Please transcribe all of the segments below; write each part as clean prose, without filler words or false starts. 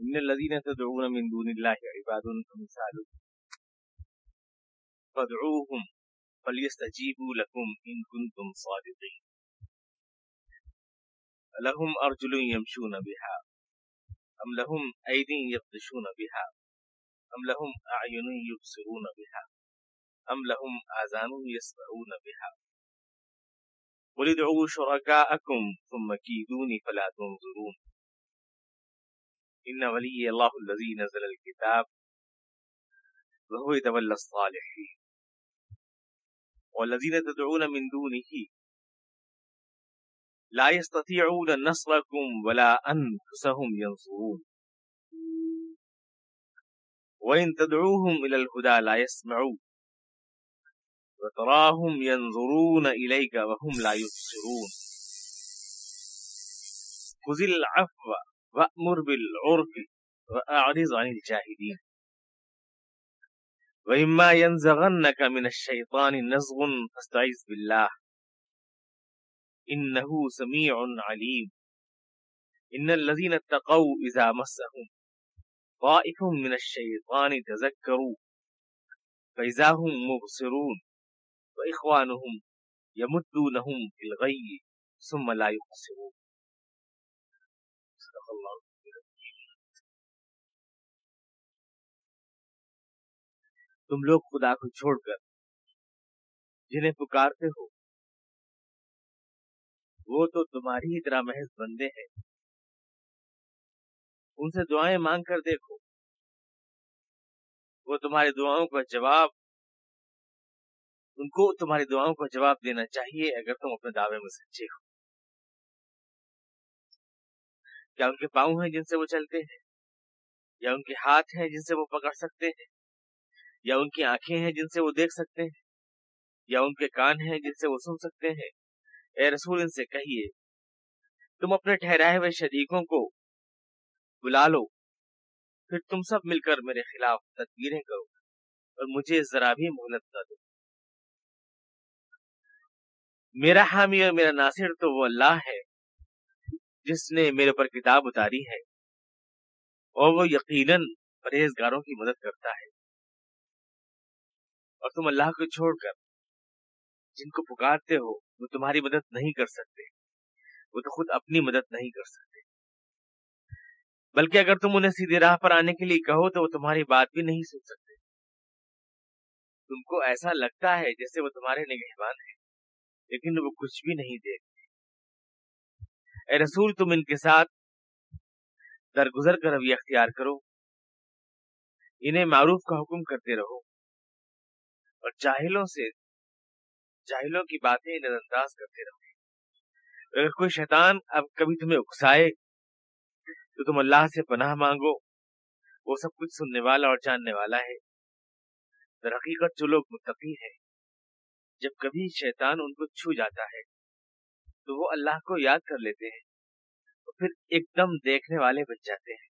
ان الذين تدعون من دون الله عباد امثالكم فادعوهم فليستجيبوا لكم ان كنتم صادقين لهم ارجل يمشون بها ام لهم ايدي يبطشون بها ام لهم اعين يبصرون بها ام لهم آذان يسمعون بها قل ادعوا شركاءكم ثم كيدوني فلا تنظرون ان ولي الله الذي نزل الكتاب وهو يتولى الصالحين والذين تدعون من دونه لا يستطيعون نصركم ولا انفسهم ينصرون وان تدعوهم الى الهدى لا يسمعون وتراهم ينظرون اليك وهم لا يبصرون خذ العفو وأمر بالعرف وأعرض عن الجاهلين وإما ينزغنك من الشيطان نزغ فاستعذ بالله إنه سميع عليم إن الذين اتقوا إذا مسهم طائف من الشيطان تذكروا فإذا هم مبصرون وإخوانهم يمدونهم في الغي ثم لا يقصرون. تم لوگ خدا کو چھوڑ کر جنہیں پکارتے ہو وہ تو تمہاری ہی طرح محض بندے ہیں. ان سے دعائیں مانگ کر دیکھو، وہ تمہاری دعاؤں کا جواب ان کو تمہاری دعاؤں کا جواب دینا چاہیے اگر تم اپنے دعوے میں سچے ہو. کیا ان کے پاؤں ہیں جن سے وہ چلتے ہیں، یا ان کے ہاتھ ہیں جن سے وہ پکڑ سکتے ہیں، یا ان کی آنکھیں ہیں جن سے وہ دیکھ سکتے ہیں، یا ان کے کان ہیں جن سے وہ سن سکتے ہیں؟ اے رسول ان سے کہیے تم اپنے ٹھہرائے ہوئے شریکوں کو بلا لو، پھر تم سب مل کر میرے خلاف تدبیریں کرو اور مجھے ذرا بھی مہلت نہ دو. میرا حامی اور میرا ناصر تو وہ اللہ ہے جس نے میرے پر کتاب اتاری ہے، اور وہ یقیناً پرہیزگاروں کی مدد کرتا ہے. اور تم اللہ کو چھوڑ کر جن کو پکارتے ہو وہ تمہاری مدد نہیں کر سکتے، وہ تو خود اپنی مدد نہیں کر سکتے. بلکہ اگر تم انہیں سیدھے راہ پر آنے کے لیے کہو تو وہ تمہاری بات بھی نہیں سن سکتے. تم کو ایسا لگتا ہے جیسے وہ تمہارے نگہبان ہیں، لیکن وہ کچھ بھی نہیں دیکھتے. اے رسول تم ان کے ساتھ درگزر کا رویہ اختیار کرو، انہیں معروف کا حکم کرتے رہو اور جاہلوں کی باتیں نظر انداز کرتے رہو. اگر کوئی شیطان اب کبھی تمہیں اکسائے تو تم اللہ سے پناہ مانگو، وہ سب کچھ سننے والا اور جاننے والا ہے. در حقیقت جو لوگ متقی ہیں جب کبھی شیطان ان کو چھو جاتا ہے تو وہ اللہ کو یاد کر لیتے ہیں اور پھر ایک دم دیکھنے والے بن جاتے ہیں.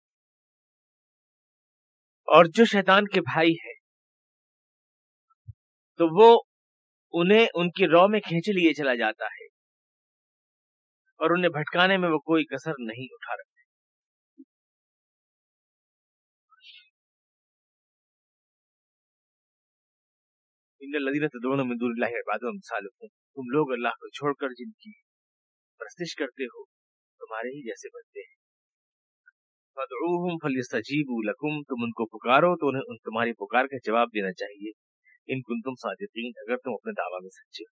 اور جو شیطان کے بھائی ہے تو وہ انہیں ان کی رو میں کھینچ لیے چلا جاتا ہے اور انہیں بھٹکانے میں وہ کوئی کسر نہیں اٹھا رہا. ان الذین تدعون من دون اللہ عباد امثالکم، تم لوگ اللہ کو چھوڑ کر جن کی پرستش کرتے ہو تمہارے ہی جیسے بنتے ہیں. فادعوہم فلیستجیبوا لکم، تم ان کو پکارو تو انہیں تمہاری پکار کا جواب دینا چاہیے ان کنتم صادقین، اگر تم اپنے دعویٰ میں سچے ہو.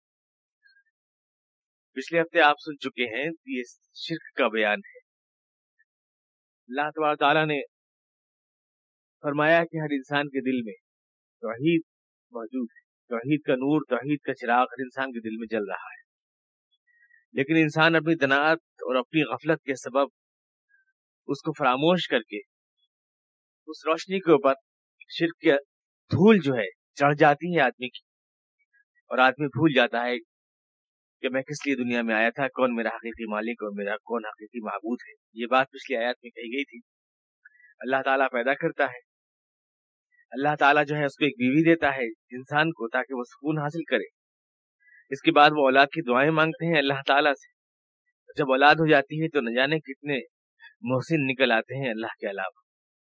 پچھلے ہفتے آپ سن چکے ہیں یہ شرک کا بیان ہے. اللہ تبارک تعالیٰ نے فرمایا کہ ہر انسان کے دل میں توحید موجود ہے، توحید کا نور، توحید کا چراغ ہر انسان کے دل میں جل رہا ہے. لیکن انسان اپنی دناعت اور اپنی غفلت کے سبب اس کو فراموش کر کے اس روشنی کے اوپر شرک کی دھول جو ہے چڑھ جاتی ہے آدمی کی، اور آدمی بھول جاتا ہے کہ میں کس لیے دنیا میں آیا تھا، کون میرا حقیقی مالک اور میرا کون حقیقی معبود ہے. یہ بات پچھلی آیات میں کہی گئی تھی. اللہ تعالیٰ پیدا کرتا ہے، اللہ تعالیٰ جو ہے اس کو ایک بیوی دیتا ہے انسان کو تاکہ وہ سکون حاصل کرے. اس کے بعد وہ اولاد کی دعائیں مانگتے ہیں اللہ تعالیٰ سے. جب اولاد ہو جاتی ہے تو نہ جانے کتنے محسن نکل آتے ہیں اللہ کے علاوہ.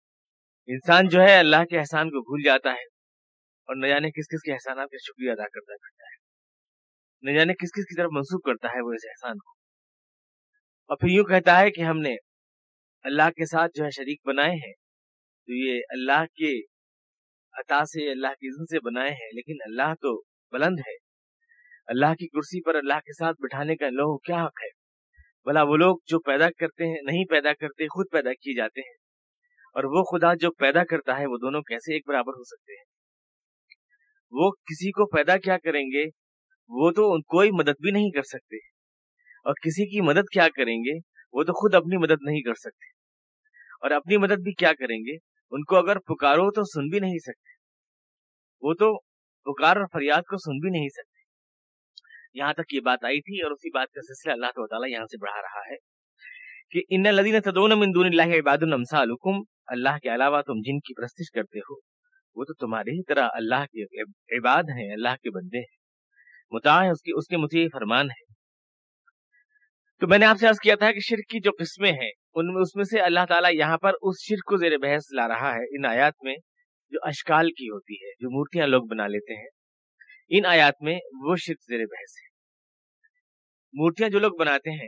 इंसान जो है अल्लाह के एहसान को भूल जाता है और न जाने किस किस के एहसानात का शुक्रिया अदा करता करता है, न जाने किस किस की तरफ मंसूब करता है वो इस एहसान को, और फिर यूं कहता है कि हमने अल्लाह के साथ जो है शरीक बनाए हैं, तो ये अल्लाह के अता से, अल्लाह की इज़्ज़त से बनाए हैं, लेकिन अल्लाह तो बुलंद है, अल्लाह की कुर्सी पर अल्लाह के साथ बिठाने का इन लोगों को क्या हक है? भला वो लोग जो पैदा करते हैं नहीं पैदा करते, खुद पैदा किए जाते हैं, और वो खुदा जो पैदा करता है वो दोनों कैसे एक बराबर हो सकते हैं? वो किसी को पैदा क्या करेंगे, वो तो कोई मदद भी नहीं कर सकते, और किसी की मदद क्या करेंगे, वो तो खुद अपनी मदद नहीं कर सकते, और अपनी मदद भी क्या करेंगे, उनको अगर पुकारो तो सुन भी नहीं सकते, वो तो पुकार और फरियाद को सुन भी नहीं सकते। यहाँ तक ये बात आई थी, और उसी बात का सिलसिला अल्लाह ताला यहाँ से बढ़ा रहा है कि इन्नल लज़ीना तदऊना मिन दूनिल्लाहि इबादुन अम्सालुकुम, अल्लाह के अलावा तुम जिनकी परस्तिश करते हो वो तो तुम्हारी ही तरह अल्लाह के इबाद हैं, अल्लाह के बंदे हैं, मुताअ है उसके मुतीअ फरमान है। तो मैंने आपसे अर्ज किया था कि शिर्क की जो किस्में हैं उनमें उसमें से अल्लाह ताला यहाँ पर उस शिर्क को ज़ेर बहस ला रहा है इन आयात में, जो अशकाल की होती है, जो मूर्तियां लोग बना लेते हैं, इन आयात में वो शिर्क ज़ेर बहस है। मूर्तियां जो लोग बनाते हैं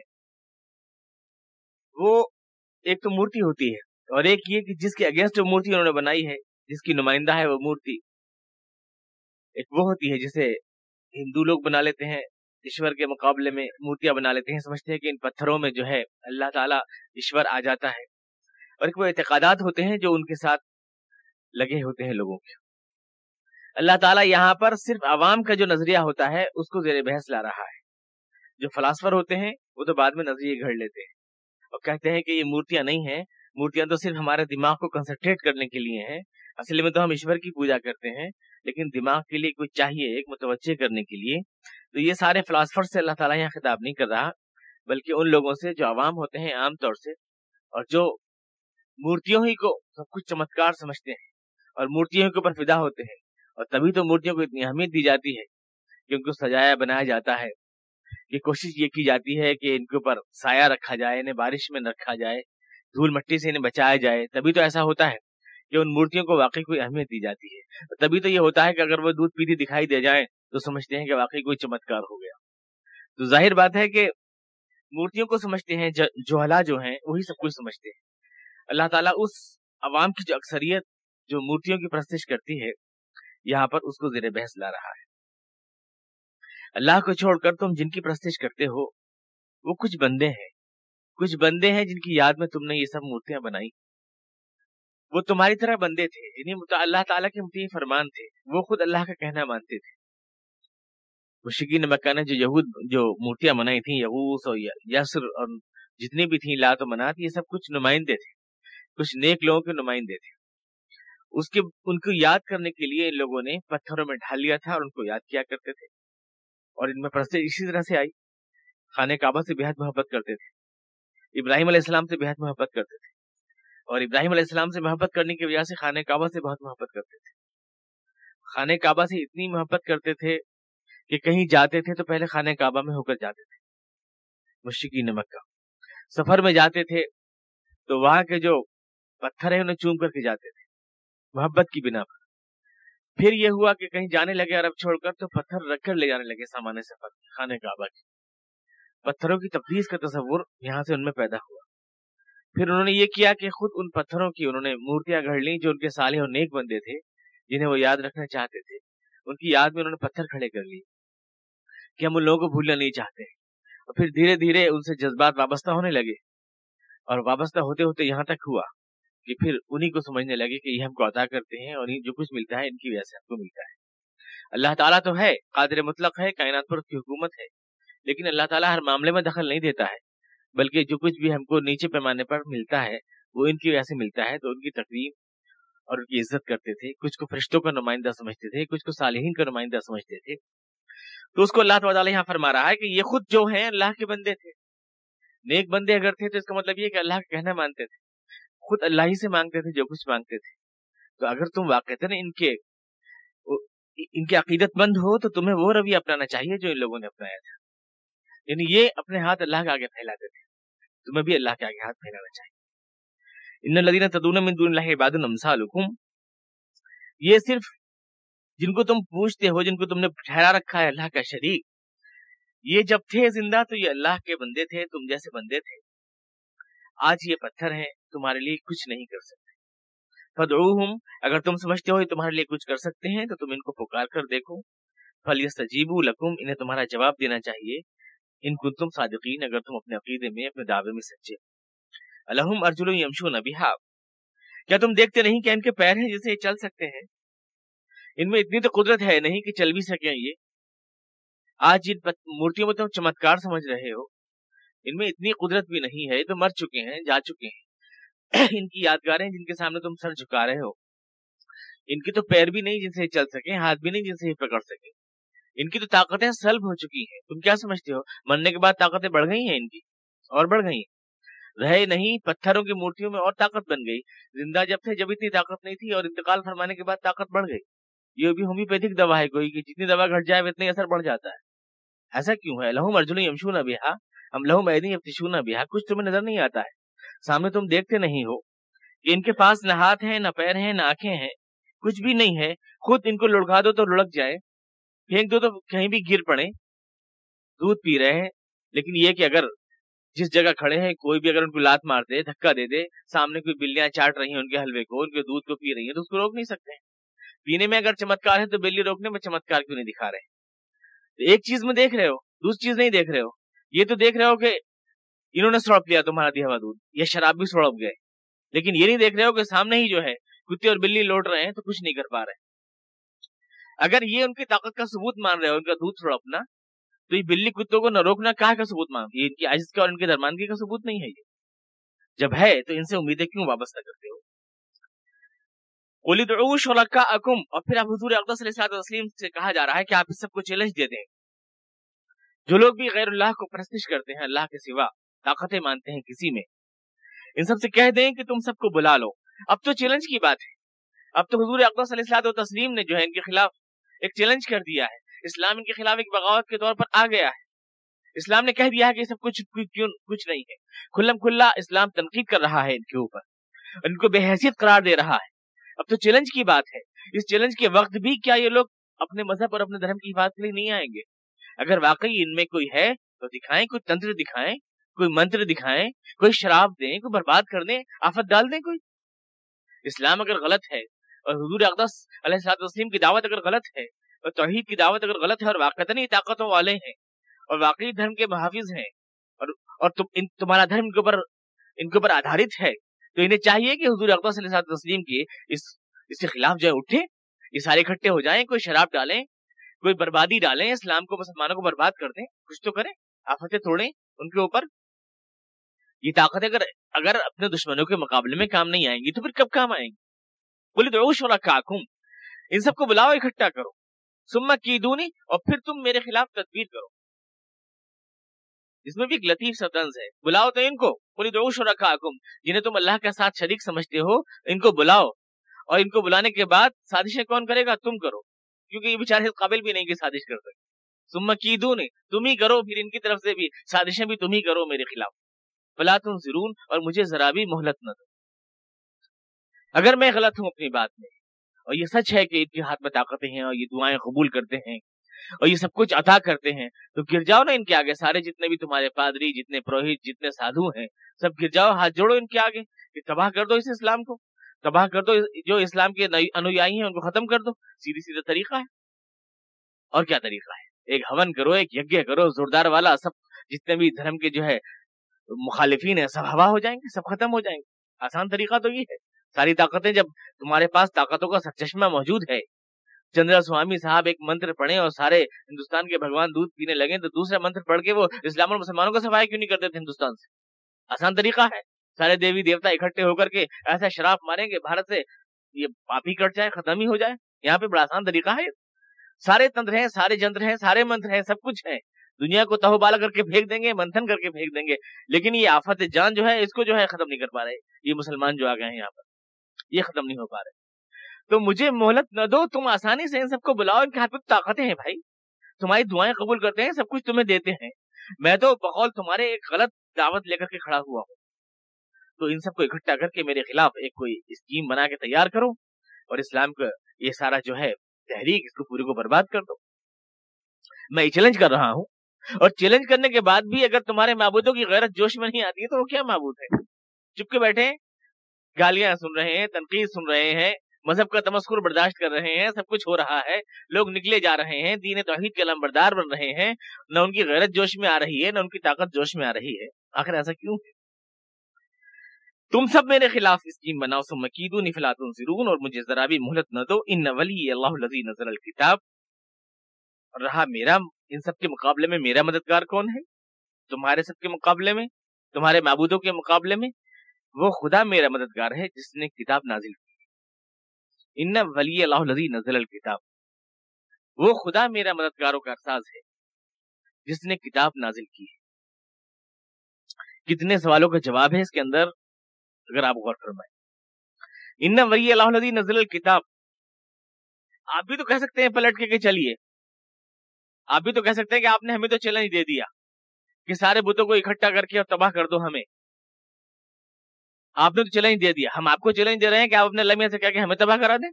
वो एक तो मूर्ति होती है, और एक ये कि जिसके अगेंस्ट जो मूर्ति उन्होंने बनाई है, जिसकी नुमाइंदा है वो मूर्ति, एक वो होती है जिसे हिंदू लोग बना लेते हैं, ईश्वर के मुकाबले में मूर्तियां बना लेते हैं, समझते हैं कि इन पत्थरों में जो है अल्लाह ताला ईश्वर आ जाता है, और एक वो एतकादात होते हैं जो उनके साथ लगे होते हैं लोगों के। अल्लाह ताला यहाँ पर सिर्फ आवाम का जो नजरिया होता है उसको ज़ेर बहस ला रहा है। जो फलासफर होते हैं वो तो बाद में नजरिए घड़ लेते हैं और कहते हैं कि ये मूर्तियां नहीं है, मूर्तियां तो सिर्फ हमारे दिमाग को कंसंट्रेट करने के लिए हैं, असली में तो हम ईश्वर की पूजा करते हैं, लेकिन दिमाग के लिए कुछ चाहिए एक मुतवज्जे करने के लिए। तो ये सारे फिलासफर से अल्लाह ताला यहाँ खिताब नहीं कर रहा, बल्कि उन लोगों से जो आवाम होते हैं आम तौर से, और जो मूर्तियों ही को सब कुछ चमत्कार समझते हैं और मूर्तियों के ऊपर फिदा होते हैं, और तभी तो मूर्तियों को इतनी अहमियत दी जाती है कि उनको सजाया बनाया जाता है, कि कोशिश ये की जाती है कि इनके ऊपर साया रखा जाए, इन्हें बारिश में रखा जाए, धूल मट्टी से इन्हें बचाया जाए। तभी तो ऐसा होता है कि उन मूर्तियों को वाकई कोई अहमियत दी जाती है। तभी तो ये होता है कि अगर वो दूध पीती दिखाई दे जाए तो समझते हैं कि वाकई कोई चमत्कार हो गया। तो जाहिर बात है कि मूर्तियों को समझते हैं जोहला जो हैं वही सब कुछ समझते हैं। अल्लाह ताला उस अवाम की जो अक्सरियत जो मूर्तियों की परस्तिश करती है यहाँ पर उसको ज़ेर बहस ला रहा है। अल्लाह को छोड़कर तुम जिनकी परस्तिश करते हो वो कुछ बंदे हैं जिनकी याद में तुमने ये सब मूर्तियां बनाई। वो तुम्हारी तरह बंदे थे, यानी अल्लाह ताला के मुतीअ फरमान थे, वो खुद अल्लाह का कहना मानते थे। मुशरिकीन मक्का ने जो यहूद जो मूर्तियां बनाई थी, यगूस और यसर और जितनी भी थी, लात और मनात, ये सब कुछ नुमाइंदे थे, कुछ नेक लोगों के नुमाइंदे थे। उसके उनको याद करने के लिए इन लोगों ने पत्थरों में ढाल लिया था और उनको याद किया करते थे, और इनमें परस्तिश इसी तरह से आई। खाने काबा से बेहद मोहब्बत करते थे, इब्राहिम अलैहिस्सलाम से बेहद मोहब्बत करते थे, और इब्राहिम अलैहिस्सलाम से मोहब्बत करने की वजह से खाने काबा से बहुत मोहब्बत करते थे। खाने काबा से इतनी मोहब्बत करते थे कि कहीं जाते थे तो पहले खाने काबा में होकर जाते थे। मुशरिकीन मक्का सफर में जाते थे तो वहां के जो पत्थर है उन्हें चूम करके जाते थे मोहब्बत की बिना पर। फिर ये हुआ कि कहीं जाने लगे अरब छोड़कर तो पत्थर रखकर ले जाने लगे सामान्य सफर खाने काबा की। पत्थरों की तकदीस का तस्वुर यहाँ से उनमें पैदा हुआ। फिर उन्होंने ये किया कि खुद उन पत्थरों की उन्होंने मूर्तियां गढ़ ली जो उनके साले और नेक बंदे थे, जिन्हें वो याद रखना चाहते थे। उनकी याद में उन्होंने पत्थर खड़े कर लिए कि हम उन लोगों को भूलना नहीं चाहते। और फिर धीरे धीरे उनसे जज्बात वाबस्ता होने लगे, और वाबस्ता होते होते यहाँ तक हुआ कि फिर उन्हीं को समझने लगे कि ये हमको अता करते हैं और जो कुछ मिलता है इनकी वजह से हमको मिलता है। अल्लाह ताला तो है, कादिर मुतलक है, कायनात पर उसकी हुकूमत है, लेकिन अल्लाह ताला हर मामले में दखल नहीं देता है, बल्कि जो कुछ भी हमको नीचे पैमाने पर मिलता है वो इनकी वजह से मिलता है। तो उनकी तकरीम और उनकी इज्जत करते थे, कुछ को फरिश्तों का नुमाइंदा समझते थे, कुछ को सालिहीन का नुमाइंदा समझते थे। तो उसको अल्लाह ताला यहाँ फरमा रहा है कि ये खुद जो है अल्लाह के बंदे थे, नेक बंदे अगर थे तो इसका मतलब ये कि अल्लाह का कहना मानते थे, खुद अल्लाह ही से मांगते थे जो कुछ मांगते थे। तो अगर तुम वाक़ईतन इनके अकीदतमंद हो तो तुम्हें वो रवैया अपनाना चाहिए जो इन लोगों ने अपनाया था। यानी ये अपने हाथ अल्लाह के आगे फैलाते थे, तुम्हें भी अल्लाह के आगे हाथ फैलाना चाहिए। ان الذین تدعون من دون اللہ عباد امثالکم، یہ صرف جن کو تم پوچھتے ہو، جن کو تم نے ٹھہرا رکھا ہے اللہ کا شریک، یہ جب تھے زندہ تو یہ اللہ کے بندے تھے، تم جیسے بندے تھے. آج یہ پتھر ہیں، تمہارے لیے کچھ نہیں کر سکتے. فدعوہم، اگر تم سمجھتے ہو یہ تمہارے لیے کچھ کر سکتے ہیں تو تم ان کو پکار کر دیکھو. فلیستجیبوا لکم، انہیں تمہارا جواب دینا چاہیے. ان کنتم صادقین، اگر تم اپنے عقیدے میں، اپنے دعوے میں سچے. الہم ارجل یمشون بہا، کیا تم دیکھتے نہیں کہ ان کے پیر ہیں جسے یہ چل سکتے ہیں؟ ان میں اتنی تو قدرت ہے نہیں کہ چل بھی سکیں. یہ آج ان مورتیوں میں تم چمتکار سمجھ رہے ہو، ان میں اتنی قدرت بھی نہیں ہے. یہ تو مر چکے ہیں، جا چکے ہیں. ان کی یادگاریں جن کے سامنے تم سر جھکا رہے ہو. ان کی تو پیر بھی نہیں جن سے چل سکے، ہاتھ بھی نہیں جن سے یہ پکڑ سکے. ان کی تو طاقتیں سلب ہو چکی ہیں. تم کیا سمجھتے ہو مرنے کے بعد طاقتیں بڑھ گئی ہیں؟ ان کی اور بڑھ گئی. رہے نہیں، پتھروں کی مورتیوں میں اور طاقت بن گئی. زندہ جب تھے جب اتنی طاقت نہیں تھی، اور انتقال فرمانے کے بعد طاقت بڑھ گئی. یہ بھی ہومیوپیتھک دوا ہے کوئی، کہ جتنی دوا گھٹ جائے اتنا اثر بڑھ جاتا ہے. ایسا کیوں ہے؟ لہم ارجل یمشون بہا ام لہم ایدی یبطشون بہا. کچھ تمہیں نظر نہیں آتا ہے، سامنے تم دیکھتے نہیں ہو کہ ان کے پاس نہ ہاتھ ہیں، نہ پیر ہیں، نہ آنکھیں ہیں، کچھ بھی نہیں ہے. خود ان کو لڑکا دو تو لڑک جائے، پھینک دو تو کہیں بھی گر پڑے. دودھ پی رہے ہیں، لیکن یہ کہ اگر جس جگہ کھڑے ہیں کوئی بھی اگر ان کو لات مار دے، دھکا دے دے، سامنے کوئی بلیاں چاٹ رہی ہیں ان کے حلوے کو، ان کے دودھ کو پی رہی ہیں، تو اس کو روک نہیں سکتے. پینے میں اگر چمتکار ہے تو بلی روکنے میں چمتکار کیوں نہیں دکھا رہے؟ ایک چیز میں دیکھ رہے ہو، دوسری چیز نہیں دیکھ رہے ہو. یہ تو دیکھ رہے ہو کہ انہوں نے سڑپ لیا تمہارا دیا ہوا دودھ، یا شراب بھی سڑپ گئے، لیکن یہ نہیں دیکھ رہے ہو کہ سامنے ہی جو ہے کتے اور بلی لوٹ رہے ہیں تو کچھ نہیں کر پا رہے. اگر یہ ان کی طاقت کا ثبوت مان رہے ہو، ان کا دودھ سڑپنا، تو یہ بلی کتوں کو نہ روکنا کہاں کا ثبوت مانتی ہے؟ ان کی عاجز کا اور ان کی درماندگی کا ثبوت نہیں ہے. یہ جب ہے تو ان سے امیدیں کیوں وابستہ کرتے ہو؟ قُلِ ادْعُوا شُرَكَاءَكُمْ، اور پھر اب حضور اقدس صلی اللہ علیہ وسلم سے کہا جا رہا ہے کہ آپ اس سب کو چیلنج دے دیں. جو لوگ بھی غیر اللہ کو پرستش کرتے ہیں، اللہ کے سوا طاقتیں مانتے ہیں کسی میں، ان سب سے کہہ دیں کہ تم سب کو بلا لو. اب تو چیلنج کی بات ہے. اب تو حضور اقدس صلی اللہ علیہ وسلم نے جو ہے ان کے خلاف ایک چیلنج کر دیا ہے. اسلام ان کے خلاف ایک بغاوت کے طور پر آ گیا ہے. اسلام نے کہہ دیا ہے کہ یہ سب کچھ نہیں ہے. کھلم کھلا اسلام تنقید کر رہا ہے ان کے اوپر، ان کو بے حیثیت قرار دے رہا ہے. اب تو چیلنج کی بات ہے. اس چیلنج کے وقت بھی کیا یہ لوگ اپنے مذہب اور اپنے دھرم کی حفاظت کے لیے نہیں آئیں گے؟ اگر واقعی ان میں کوئی ہے تو دکھائیں، کوئی تنتر دکھائیں، کوئی منتر دکھائیں، کوئی شراب دیں، کوئی برباد کر دیں، آفت ڈال دیں. کوئی اسلام اگر غلط ہے اور حضور اقدس علیہ الصلوۃ والتسلیم کی دعوت اگر غلط ہے اور توحید کی دعوت اگر غلط ہے اور واقعتاً یہ طاقتوں والے ہیں اور واقعی دھرم کے محافظ ہیں اور تمہارا دھرم ان کے اوپر آدھارت ہے، تو انہیں چاہیے کہ حضور اقدس صلی اللہ علیہ وسلم کی اس کے خلاف جو ہے اٹھے، یہ سارے اکٹھے ہو جائیں، کوئی شراب ڈالیں، کوئی بربادی ڈالیں، اسلام کو، مسلمانوں کو برباد کر دیں، کچھ تو کریں، آفتیں توڑیں ان کے اوپر. یہ طاقت اگر اپنے دشمنوں کے مقابلے میں کام نہیں آئیں گی تو پھر کب کام آئیں گی؟ قُلِ ادْعُوا شُرَكَاءَكُمْ، ان سب کو بلاؤ، اکٹھا کرو. ثُمَّ كِيدُونِ، اور پھر تم میرے خلاف تدبیر کرو. اس میں بھی ایک لطیف سا طنز ہے. بلاؤ تو ان کو، قُلِ ادْعُوا شُرَكَاءَكُمْ، جنہیں تم اللہ کے ساتھ شریک سمجھتے ہو، ان کو بلاؤ، اور ان کو بلانے کے بعد سازشیں کون کرے گا؟ تم کرو، کیونکہ یہ بیچارے قابل بھی نہیں کہ سازش کر سکتے. ثُمَّ كِيدُونِ، تم ہی کرو، پھر ان کی طرف سے بھی سازشیں بھی تم ہی کرو میرے خلاف. فَلَا تُنظِرُونَ، اور مجھے ذرا بھی مہلت نہ دو. اگر میں غلط ہوں اپنی بات میں، اور یہ سچ ہے کہ ان کے ہاتھ میں طاقتیں ہیں اور یہ دعائیں قبول کرتے ہیں اور یہ سب کچھ عطا کرتے ہیں، تو گر جاؤ نا ان کے آگے. سارے جتنے بھی تمہارے پادری، جتنے پروہت، جتنے سادھو ہیں، سب گر جاؤ، ہاتھ جوڑو ان کے آگے کہ تباہ کر دو اس اسلام کو، تباہ کر دو جو اسلام کے انویائی ہیں ان کو ختم کر دو. سیدھی سیدھا طریقہ ہے. اور کیا طریقہ ہے؟ ایک ہون کرو، ایک یجঞ کرو زوردار والا، سب جتنے بھی دھرم کے جو ہے مخالفین ہیں سب ہوا ہو جائیں گے، سب ختم ہو جائیں گے. آسان طریقہ تو یہ ہے. ساری طاقتیں، جب تمہارے پاس طاقتوں کا سرچشمہ موجود ہے، چندرا سوامی صاحب ایک منتر پڑھیں اور سارے ہندوستان کے بھگوان دودھ پینے لگیں، تو دوسرا منتر پڑھ کے وہ اسلام اور مسلمانوں کا صفائی کیوں نہیں کرتے تھے ہندوستان سے؟ آسان طریقہ ہے. سارے دیوی دیوتا اکٹھے ہو کر کے ایسا شراپ ماریں گے بھارت سے یہ پاپ ہی کٹ جائے، ختم ہی ہو جائے. یہاں پہ بڑا آسان طریقہ ہے. سارے تنتر ہیں، سارے جنتر ہیں، سارے منتر ہیں، سب کچھ ہے. دنیا کو تہو بالا کر کے پھینک دیں گے، منتھن کر کے پھینک دیں گے، لیکن یہ آفت جان جو ہے اس کو جو ہے ختم نہیں کر پا رہے. یہ مسلمان جو آ گئے ہیں یہاں پر، یہ ختم نہیں ہو پا رہے. تو مجھے مہلت نہ دو، تم آسانی سے ان سب کو بلاؤ. ان کے ہاتھ میں طاقتیں ہیں بھائی، تمہاری دعائیں قبول کرتے ہیں، سب کچھ تمہیں دیتے ہیں. میں تو بقول تمہارے ایک غلط دعوت لے کر کے کھڑا ہوا ہوں. तो इन सबको इकट्ठा करके मेरे खिलाफ एक कोई स्कीम बना के तैयार करो और इस्लाम का ये सारा जो है तहरीक, इसको पूरे को बर्बाद कर दो। मैं चैलेंज कर रहा हूं, और चैलेंज करने के बाद भी अगर तुम्हारे माबूदों की गैरत जोश में नहीं आती है तो वो क्या माबूद है? चुप के बैठे हैं, गालियां सुन रहे हैं, तनकीद सुन रहे हैं, मजहब का तमस्कुर बर्दाश्त कर रहे हैं, सब कुछ हो रहा है, लोग निकले जा रहे हैं, दीन तौहीद के अलमबरदार बन रहे हैं, न उनकी गैरत जोश में आ रही है, न उनकी ताकत जोश में आ रही है। आखिर ऐसा क्यों है? तुम सब मेरे खिलाफ स्कीम बनाओ, सुम्मकीदूनी फला तुनज़िरून, और मुझे जरा भी मोहलत न दो। इन्न वली अल्लाहु लज़ी नज़्ज़ल किताब, रहा मेरा इन सब के मुकाबले में मेरा मददगार कौन है? तुम्हारे सब के मुकाबले में, तुम्हारे माबूदों के मुकाबले में वो खुदा मेरा मददगार है जिसने किताब नाजिल की। इन्ना वली अल्लाहु लज़ी नज़्ज़ल किताब, वो खुदा मेरा मददगारों का अरसाज है जिसने किताब नाजिल की है। कितने सवालों का जवाब है इसके अंदर, अगर आप गौर फरमाएं। इन्ना वली अल्लाहु लज़ी नज़्ज़ल किताब, आप भी तो कह सकते हैं पलट के चलिए, आप भी तो कह सकते हैं कि आपने हमें तो चैलेंज दे दिया कि सारे बुतों को इकट्ठा करके और तबाह कर दो हमें। आपने तो चैलेंज दे दिया, हम आपको चैलेंज दे रहे हैं कि आप अपने लम्हे से कह के हमें तबाह करा दें।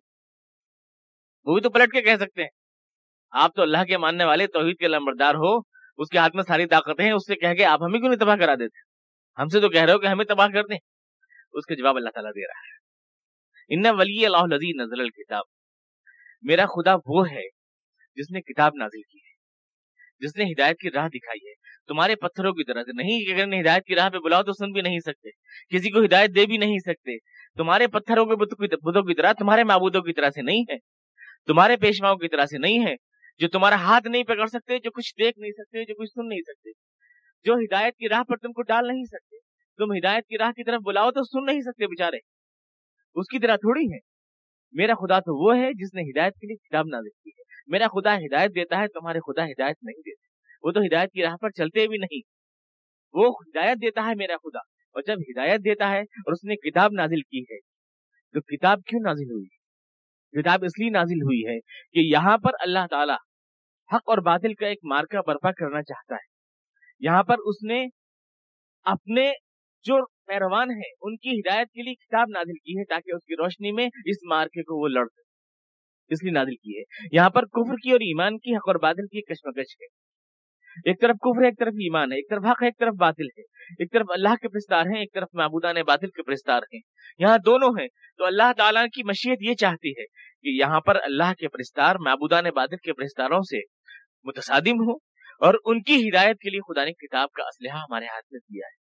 वो भी तो पलट के कह सकते हैं। आप तो अल्लाह के मानने वाले, तौहीद के लंबरदार हो, उसके हाथ में सारी ताकतें हैं, उससे कह के आप हमें क्यों नहीं तबाह करा देते? हमसे तो कह रहे हो कि हमें तबाह कर दें। उसके जवाब अल्लाह ताला दे रहा है, इन्ना वली अल्लाहु लज़ी नज़्ज़ल किताब, मेरा खुदा वो है जिसने किताब नाजिल की है, जिसने हिदायत की राह दिखाई है। तुम्हारे पत्थरों की तरह से नहीं कि अगर हिदायत की राह पे बुलाओ तो सुन भी नहीं सकते, किसी को हिदायत दे भी नहीं सकते। तुम्हारे पत्थरों के बुतों की तरह, तुम्हारे माबूदों की तरह से नहीं है, तुम्हारे पेशवाओं की तरह से नहीं है, जो तुम्हारा हाथ नहीं पकड़ सकते, जो कुछ देख नहीं सकते, जो कुछ सुन नहीं सकते, जो हिदायत की राह पर तुमको डाल नहीं सकते। तुम हिदायत की राह की तरफ बुलाओ तो सुन नहीं सकते बेचारे, उसकी तरह थोड़ी है। मेरा खुदा तो वो है जिसने हिदायत के लिए किताब नाज़िल की है। मेरा खुदा हिदायत देता है, तुम्हारे खुदा हिदायत नहीं देते, वो तो हिदायत की राह पर चलते भी नहीं। वो हिदायत देता है मेरा खुदा, और जब हिदायत देता है और उसने किताब नाजिल की है, तो किताब क्यों नाजिल हुई? किताब इसलिए नाजिल हुई है कि यहाँ पर अल्लाह ताला हक और बातिल का एक मार्का बर्पा करना चाहता है। यहाँ पर उसने अपने जो पैरवान है उनकी हिदायत के लिए किताब नाजिल की है, ताकि उसकी रोशनी में इस मार्के को वो लड़ सके, इसलिए नाजिल की है। यहाँ पर कुफ्र की और ईमान की, हक और बातिल की कशमकश है। एक तरफ कुफ्र है, एक तरफ ईमान है, एक तरफ हक है, एक तरफ बातिल है, एक तरफ अल्लाह के प्रस्तार हैं, एक तरफ माबूदाने बातिल के प्रस्तार हैं। यहाँ दोनों हैं। तो अल्लाह ताला की मशीयत ये चाहती है कि यहाँ पर अल्लाह के प्रस्तार माबूदाने बातिल के प्रस्तारों से मुतसादिम हो, और उनकी हिदायत के लिए खुदा ने किताब का असलहा हमारे हाथ में दिया है।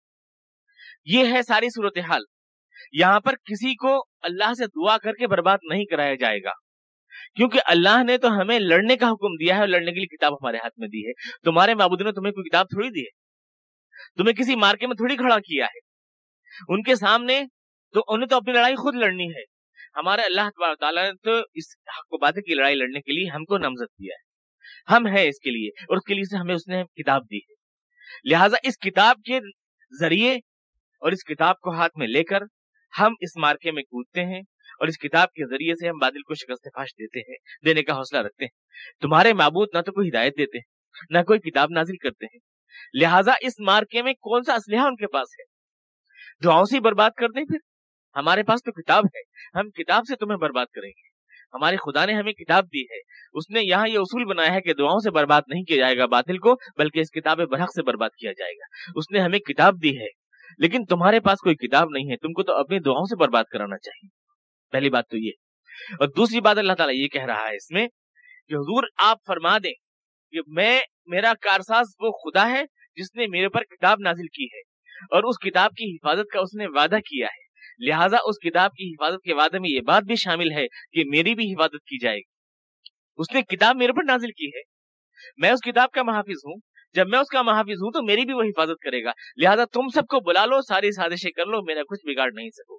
ये है सारी सूरत हाल। यहाँ पर किसी को अल्लाह से दुआ करके बर्बाद नहीं कराया जाएगा, क्योंकि अल्लाह ने तो हमें लड़ने का हुक्म दिया है और लड़ने के लिए किताब हमारे हाथ में दी है। तुम्हारे माबूद ने तुम्हें कोई किताब थोड़ी दी है, तुम्हें किसी मार्के में थोड़ी खड़ा किया है उनके सामने, तो उन्हें तो अपनी लड़ाई खुद लड़नी है। हमारे अल्लाह ताला ने तो इस हक बातिल की लड़ाई लड़ने के लिए हमको नामजद किया है, हम हैं इसके लिए, और उसके लिए से हमें उसने किताब दी है। लिहाजा इस किताब के जरिए और इस किताब को हाथ में लेकर हम इस मार्के में कूदते हैं, और इस किताब के जरिए से हम बातिल को शिकस्त फाश देते हैं, देने का हौसला रखते हैं। तुम्हारे माबूद ना तो कोई हिदायत देते हैं, ना कोई किताब नाजिल करते हैं। लिहाजा इस मार्के में कौन सा असलहा उनके पास है? दुआओं से बर्बाद कर दें? फिर हमारे पास तो किताब है, हम किताब से तुम्हें बर्बाद करेंगे। हमारे खुदा ने हमें किताब दी है, उसने यहाँ ये उसूल बनाया है कि दुआओं से बर्बाद नहीं किया जाएगा बातिल को, बल्कि इस किताब बरहक से बर्बाद किया जाएगा। उसने हमें किताब दी है, लेकिन तुम्हारे पास कोई किताब नहीं है, तुमको तो अपनी दुआओं से बर्बाद कराना चाहिए। पहली बात तो ये। और दूसरी बात अल्लाह ताला ये कह रहा है इसमें कि हुजूर आप फरमा दें कि मेरा कारसाज वो खुदा है जिसने मेरे पर किताब नाजिल की है, और उस किताब की हिफाजत का उसने वादा किया है। लिहाजा उस किताब की हिफाजत के वादे में ये बात भी शामिल है कि मेरी भी हिफाजत की जाएगी। उसने किताब मेरे पर नाजिल की है, मैं उस किताब का महाफिज हूँ। जब मैं उसका महाफिज हूं तो मेरी भी वो हिफाजत करेगा। लिहाजा तुम सबको बुला लो, सारी साजिशें कर लो, मेरा कुछ बिगाड़ नहीं सको।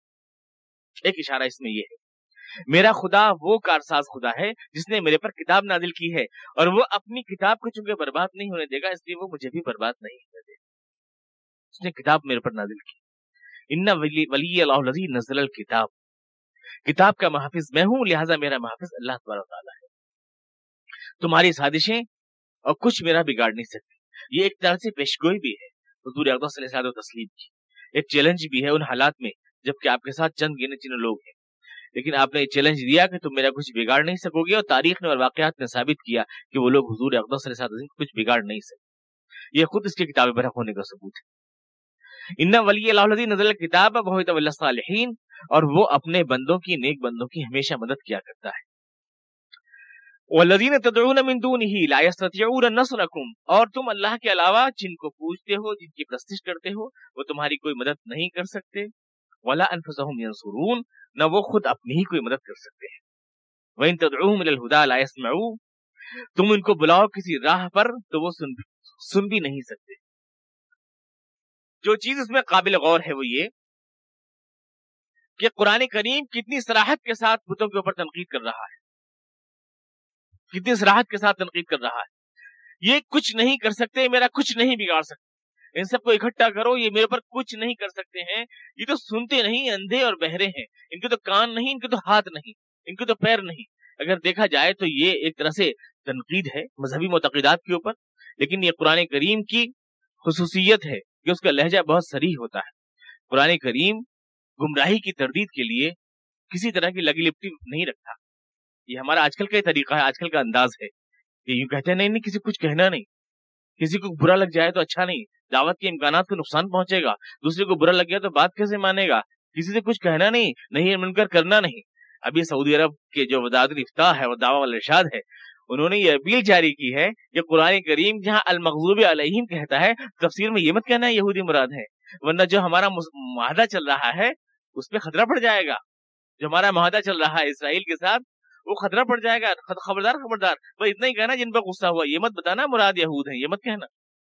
एक इशारा इसमें ये है, मेरा खुदा वो कारसाज खुदा है जिसने मेरे पर किताब नाजिल की है, और वो अपनी किताब को चूंकि बर्बाद नहीं होने देगा, इसलिए वो मुझे भी बर्बाद नहीं होने देगा। उसने किताब मेरे पर नाजिल की। इन्ना वली अल्लाहु लज़ी नज़्ज़ल किताब, किताब का महाफिज मैं हूं, लिहाजा मेरा महाफिज अल्लाह तबारक व तआला है। तुम्हारी साजिशें और कुछ मेरा बिगाड़ नहीं सकती। ये एक तरह से पेशगोई भी है हुजूर अक़दस सल्लल्लाहु अलैहि वसल्लम की। एक चैलेंज भी है उन हालात में जबकि आपके साथ चंद गिने चुने लोग हैं, लेकिन आपने ये चैलेंज दिया कि तुम मेरा कुछ बिगाड़ नहीं सकोगे, और तारीख ने और वाकयात ने साबित किया कि वो लोग हुजूर अक़दस सल्लल्लाहु अलैहि वसल्लम कुछ बिगाड़ नहीं सके। ये खुद इसकी किताब बरहक होने का सबूत है। इन्ना वलिय्युल्लाहि नज़ल किताब व हुवा यतवल्ला सालिहीन, और वो अपने बंदों की, नेक बंदों की हमेशा मदद किया करता है। वल्लज़ीना तदऊन मिन दूनिही ला यस्ततिऊन नस्रकुम, और तुम अल्लाह के अलावा जिनको पूजते हो, जिनकी प्रस्तिश करते हो, वो तुम्हारी कोई मदद नहीं कर सकते। वला अनफुसहुम यंसुरून, न वो खुद अपनी ही कोई मदद कर सकते हैं। वइन तदऊहुम इलल हुदा ला यस्मऊ, तुम इनको बुलाओ किसी राह पर तो वो सुन भी नहीं सकते। जो चीज इसमें काबिल गौर है वो ये कि कुरान करीम कितनी सराहत के साथ बुतों के ऊपर तनकीद कर रहा है, कितनी सराहत के साथ तनकीद कर रहा है। ये कुछ नहीं कर सकते, मेरा कुछ नहीं बिगाड़ सकते, इन सबको इकट्ठा करो, ये मेरे पर कुछ नहीं कर सकते हैं। ये तो सुनते नहीं, अंधे और बहरे हैं, इनके तो कान नहीं, इनके तो हाथ नहीं, इनके तो पैर नहीं। अगर देखा जाए तो ये एक तरह से तनकीद है मजहबी मुतक़िदात के ऊपर, लेकिन ये कुरान करीम की खुसूसियत है कि उसका लहजा बहुत सरीह होता है। कुरान करीम गुमराही की तरदीद के लिए किसी तरह की लगी लिपटी नहीं रखता। ये हमारा आजकल का तरीका है, आजकल का अंदाज है कि यूं कहते हैं नहीं किसी को कुछ कहना नहीं, किसी को बुरा लग जाए तो अच्छा नहीं, दावत के इम्कानात को नुकसान पहुंचेगा, दूसरे को बुरा लग गया तो बात कैसे मानेगा, किसी से कुछ कहना नहीं, नहीं मुनकर करना नहीं। अभी सऊदी अरब के जो वज़ारत इफ्ताह है और दावा वल इरशाद है, उन्होंने ये अपील जारी की है कि कुरान करीम जहां अल मग़ज़ूबी अलैहिम कहता है, तफसीर में ये मत कहना है यहूदी मुराद है, वरना जो हमारा मुआहदा चल रहा है उस पर खतरा पड़ जाएगा। जो हमारा मुआहदा चल रहा है इसराइल के साथ वो खतरा पड़ जाएगा। खबरदार खबरदार, बस इतना ही कहना जिन पर गुस्सा हुआ, ये मत बताना मुराद यहूद है, ये मत कहना,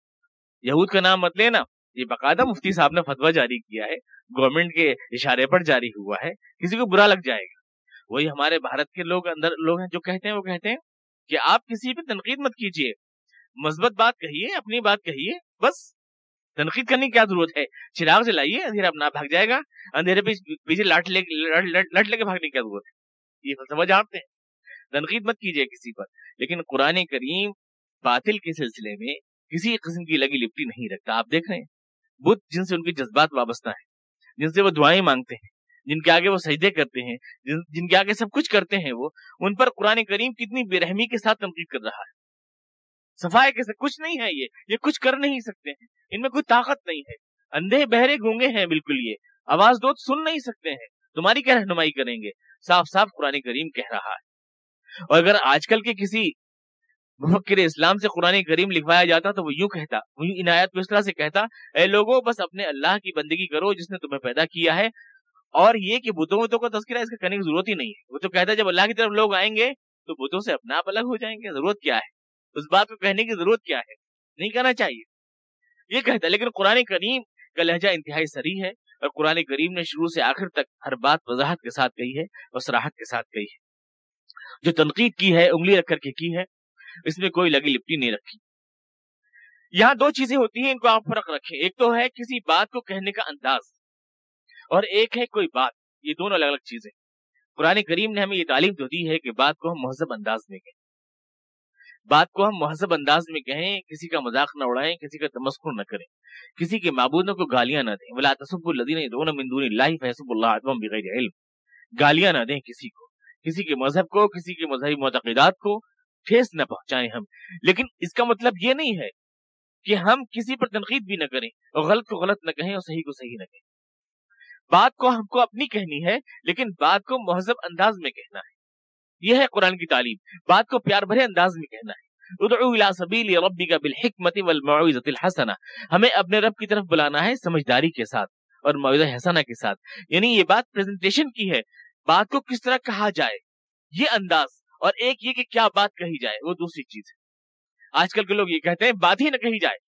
यहूद का नाम मत लेना। ये बाकायदा मुफ्ती साहब ने फतवा जारी किया है, गवर्नमेंट के इशारे पर जारी हुआ है, किसी को बुरा लग जाएगा। वही हमारे भारत के लोग अंदर लोग हैं जो कहते हैं, वो कहते हैं कि आप किसी पे तनकीद मत कीजिए, मस्बत बात कहिए, अपनी बात कहिए, बस तनकीद करने की क्या जरूरत है, चिराग जलाइए, अंधेरा अपना भाग जाएगा, अंधेरे पे पीछे लट लेके भागने की क्या जरूरत है। ये फलसफा जानते हैं, तनकीद मत कीजिए किसी पर। लेकिन कुरान करीम बातिल के सिलसिले में किसी किस्म की लगी लिपटी नहीं रखता। आप देख रहे हैं बुत जिनसे उनके जज्बात वाबस्ता है, जिनसे वो दुआएं मांगते हैं, जिनके आगे वो सजदे करते हैं, जिनके आगे सब कुछ करते हैं, वो उन पर कुरान करीम कितनी बेरहमी के साथ तनकीद कर रहा है। सफाई के साथ कुछ नहीं है, ये कुछ कर नहीं सकते हैं, इनमें कोई ताकत नहीं है, अंधे बहरे गूंगे हैं बिल्कुल, ये आवाज दो सुन नहीं सकते हैं, तुम्हारी क्या रहनुमाई करेंगे। साफ साफ कुरान करीम कह रहा है। और अगर आजकल के किसी मुफक्किर इस्लाम से कुरान करीम लिखवाया जाता तो वो यूं कहता, वो यूं इनायत को इस तरह से कहता, ए लोगों बस अपने अल्लाह की बंदगी करो जिसने तुम्हें पैदा किया है, और ये कि बुतों का तज़किरा इसका करने की जरूरत ही नहीं है। वो तो कहता है जब अल्लाह की तरफ लोग आएंगे तो बुतों से अपना आप अलग हो जाएंगे, जरूरत क्या है, उस बात को कहने की जरूरत क्या है, नहीं कहना चाहिए, ये कहता है। लेकिन कुरान करीम का लहजा इंतहाई सरी है, और कुरान करीम ने शुरू से आखिर तक हर बात वजाहत के साथ कही है और सराहत के साथ कही है। जो तनकीद की है उंगली रख करके की है, इसमें कोई लगी लिपटी नहीं रखी। यहाँ दो चीजें होती हैं, इनको आप फर्क रखें। एक तो है किसी बात को कहने का अंदाज, और एक है कोई बात, ये दोनों अलग अलग चीजें। कुरान करीम ने हमें ये तालीम तो दी है कि बात को हम महज़ब अंदाज में कहें, बात को हम महज़ब अंदाज में कहें, किसी का मजाक न उड़ाएं, किसी का तमस्खुर न करें, किसी के माबूदों को गालियां न दें। वला तसब्बुल लज़ीना यदऊना मिन दूनिल्लाहि फयसब्बुल्लाह अदवन बिगैरि इल्म, गालियां न दें किसी को, किसी के मजहब को, किसी के मजहबी मुतक़िदात को ठेस न पहुंचाएं हम। लेकिन इसका मतलब ये नहीं है कि हम किसी पर तनकीद भी न करें, और गलत को गलत न कहें और सही को सही न कहें। बात को हमको अपनी कहनी है, लेकिन बात को महज़ब अंदाज में कहना है। यह है कुरान की तालीम, बात को प्यार भरे अंदाज में कहना है। उदउ इला सबीली रब्बिका बिल हिकमति वल मौइज़तिल हसना, हमें अपने रब की तरफ बुलाना है समझदारी के साथ और मौइज़ा हसना के साथ। यानी ये बात प्रेजेंटेशन की है, बात को किस तरह कहा जाए ये अंदाज, और एक ये कि क्या बात कही जाए वो दूसरी चीज है। आजकल के लोग ये कहते हैं बात ही न कही जाए,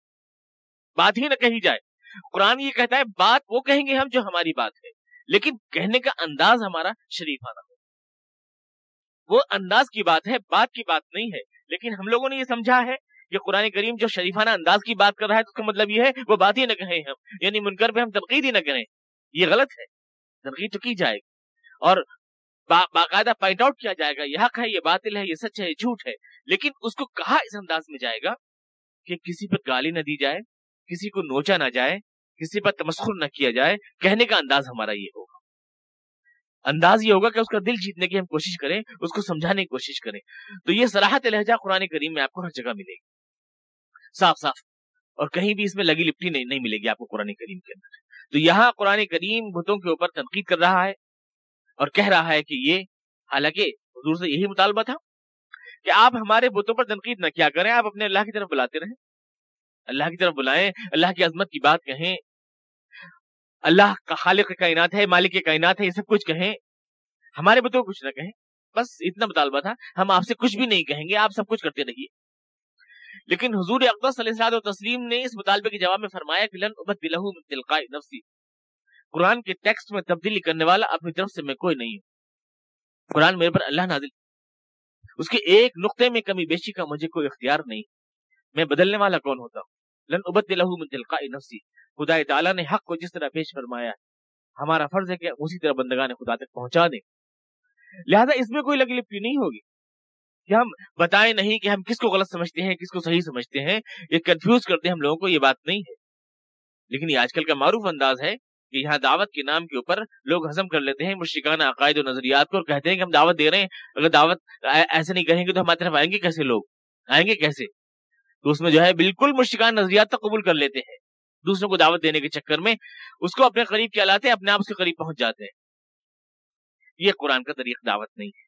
बात ही न कही जाए। कुरान ये कहता है बात वो कहेंगे हम जो हमारी बात है, लेकिन कहने का अंदाज हमारा शरीफाना हो। वो अंदाज की बात है, बात की बात नहीं है। लेकिन हम लोगों ने ये समझा है कि कुरान करीम जो शरीफाना अंदाज की बात कर रहा है तो उसका मतलब ये है वो बात ही न कहें हम, यानी मुनकर पे हम तनकीद ही न करें। ये गलत है, तनकीद तो की जाएगी और बाकायदा पॉइंट आउट किया जाएगा, ये हक है, ये बातिल है, ये सच है, ये झूठ है। लेकिन उसको कहा इस अंदाज में जाएगा कि किसी पर गाली न दी जाए, किसी को नोचा ना जाए, किसी पर तमस्खुर न किया जाए, कहने का अंदाज हमारा ये होगा। अंदाज ये होगा कि उसका दिल जीतने की हम कोशिश करें, उसको समझाने की कोशिश करें। तो ये सराहत लहजा कुरान करीम में आपको हर जगह मिलेगी, साफ साफ, और कहीं भी इसमें लगी लिपटी नहीं मिलेगी आपको कुरान करीम के अंदर। तो यहाँ कुरान करीम बुतों के ऊपर तनकीद कर रहा है और कह रहा है कि ये, हालांकि हुजूर से यही मुतालबा था कि आप हमारे बुतों पर तनकीद न किया करें, आप अपने अल्लाह की तरफ बुलाते रहें, अल्लाह की तरफ बुलाएं, अल्लाह की अजमत की बात कहें, अल्लाह का खालिक कायनात है, मालिक कायनात है, ये सब कुछ कहें, हमारे बुतों को कुछ न कहें। बस इतना मुतालबा था, हम आपसे कुछ भी नहीं कहेंगे, आप सब कुछ करते रहिए। लेकिन हुजूर अक़दस सल्लल्लाहु अलैहि वसल्लम ने इस मुतालबे के जवाब में फरमाया कि लन उबद्दिलहु मिन तिलकाई नफ्सी, कुरान के टेक्स्ट में तब्दीली करने वाला अपनी तरफ से मैं कोई नहीं हूं। कुरान मेरे पर अल्लाह नाजिल, उसके एक नुक्ते में कमी बेशी का मुझे कोई इख्तियार नहीं, मैं बदलने वाला कौन होता हूं। लन उबद्दिलहु मिन तिलकाई नफ्सी, खुदा ताला ने हक को जिस तरह पेश फरमाया है, हमारा फर्ज है कि उसी तरह बंदगान खुदा तक पहुंचा दें। लिहाजा इसमें कोई लगी लिपटी नहीं होगी कि हम बताएं नहीं कि हम किसको गलत समझते हैं, किसको सही समझते हैं, ये कंफ्यूज करते हैं हम लोगों को, ये बात नहीं है। लेकिन ये आजकल का मारूफ अंदाज है कि यहाँ दावत के नाम के ऊपर लोग हजम कर लेते हैं मुश्रिकाना अकायद और नजरियात को और कहते हैं कि हम दावत दे रहे हैं, अगर दावत ऐसे नहीं करेंगे तो हमारी तरफ आएंगे कैसे, लोग आएंगे कैसे। तो उसमें जो है बिल्कुल मुश्रिकाना नजरियात तक कबूल कर लेते हैं, दूसरों को दावत देने के चक्कर में उसको अपने करीब कहलाते हैं, अपने आप उसके करीब पहुंच जाते हैं। ये कुरान का तरीका दावत नहीं है।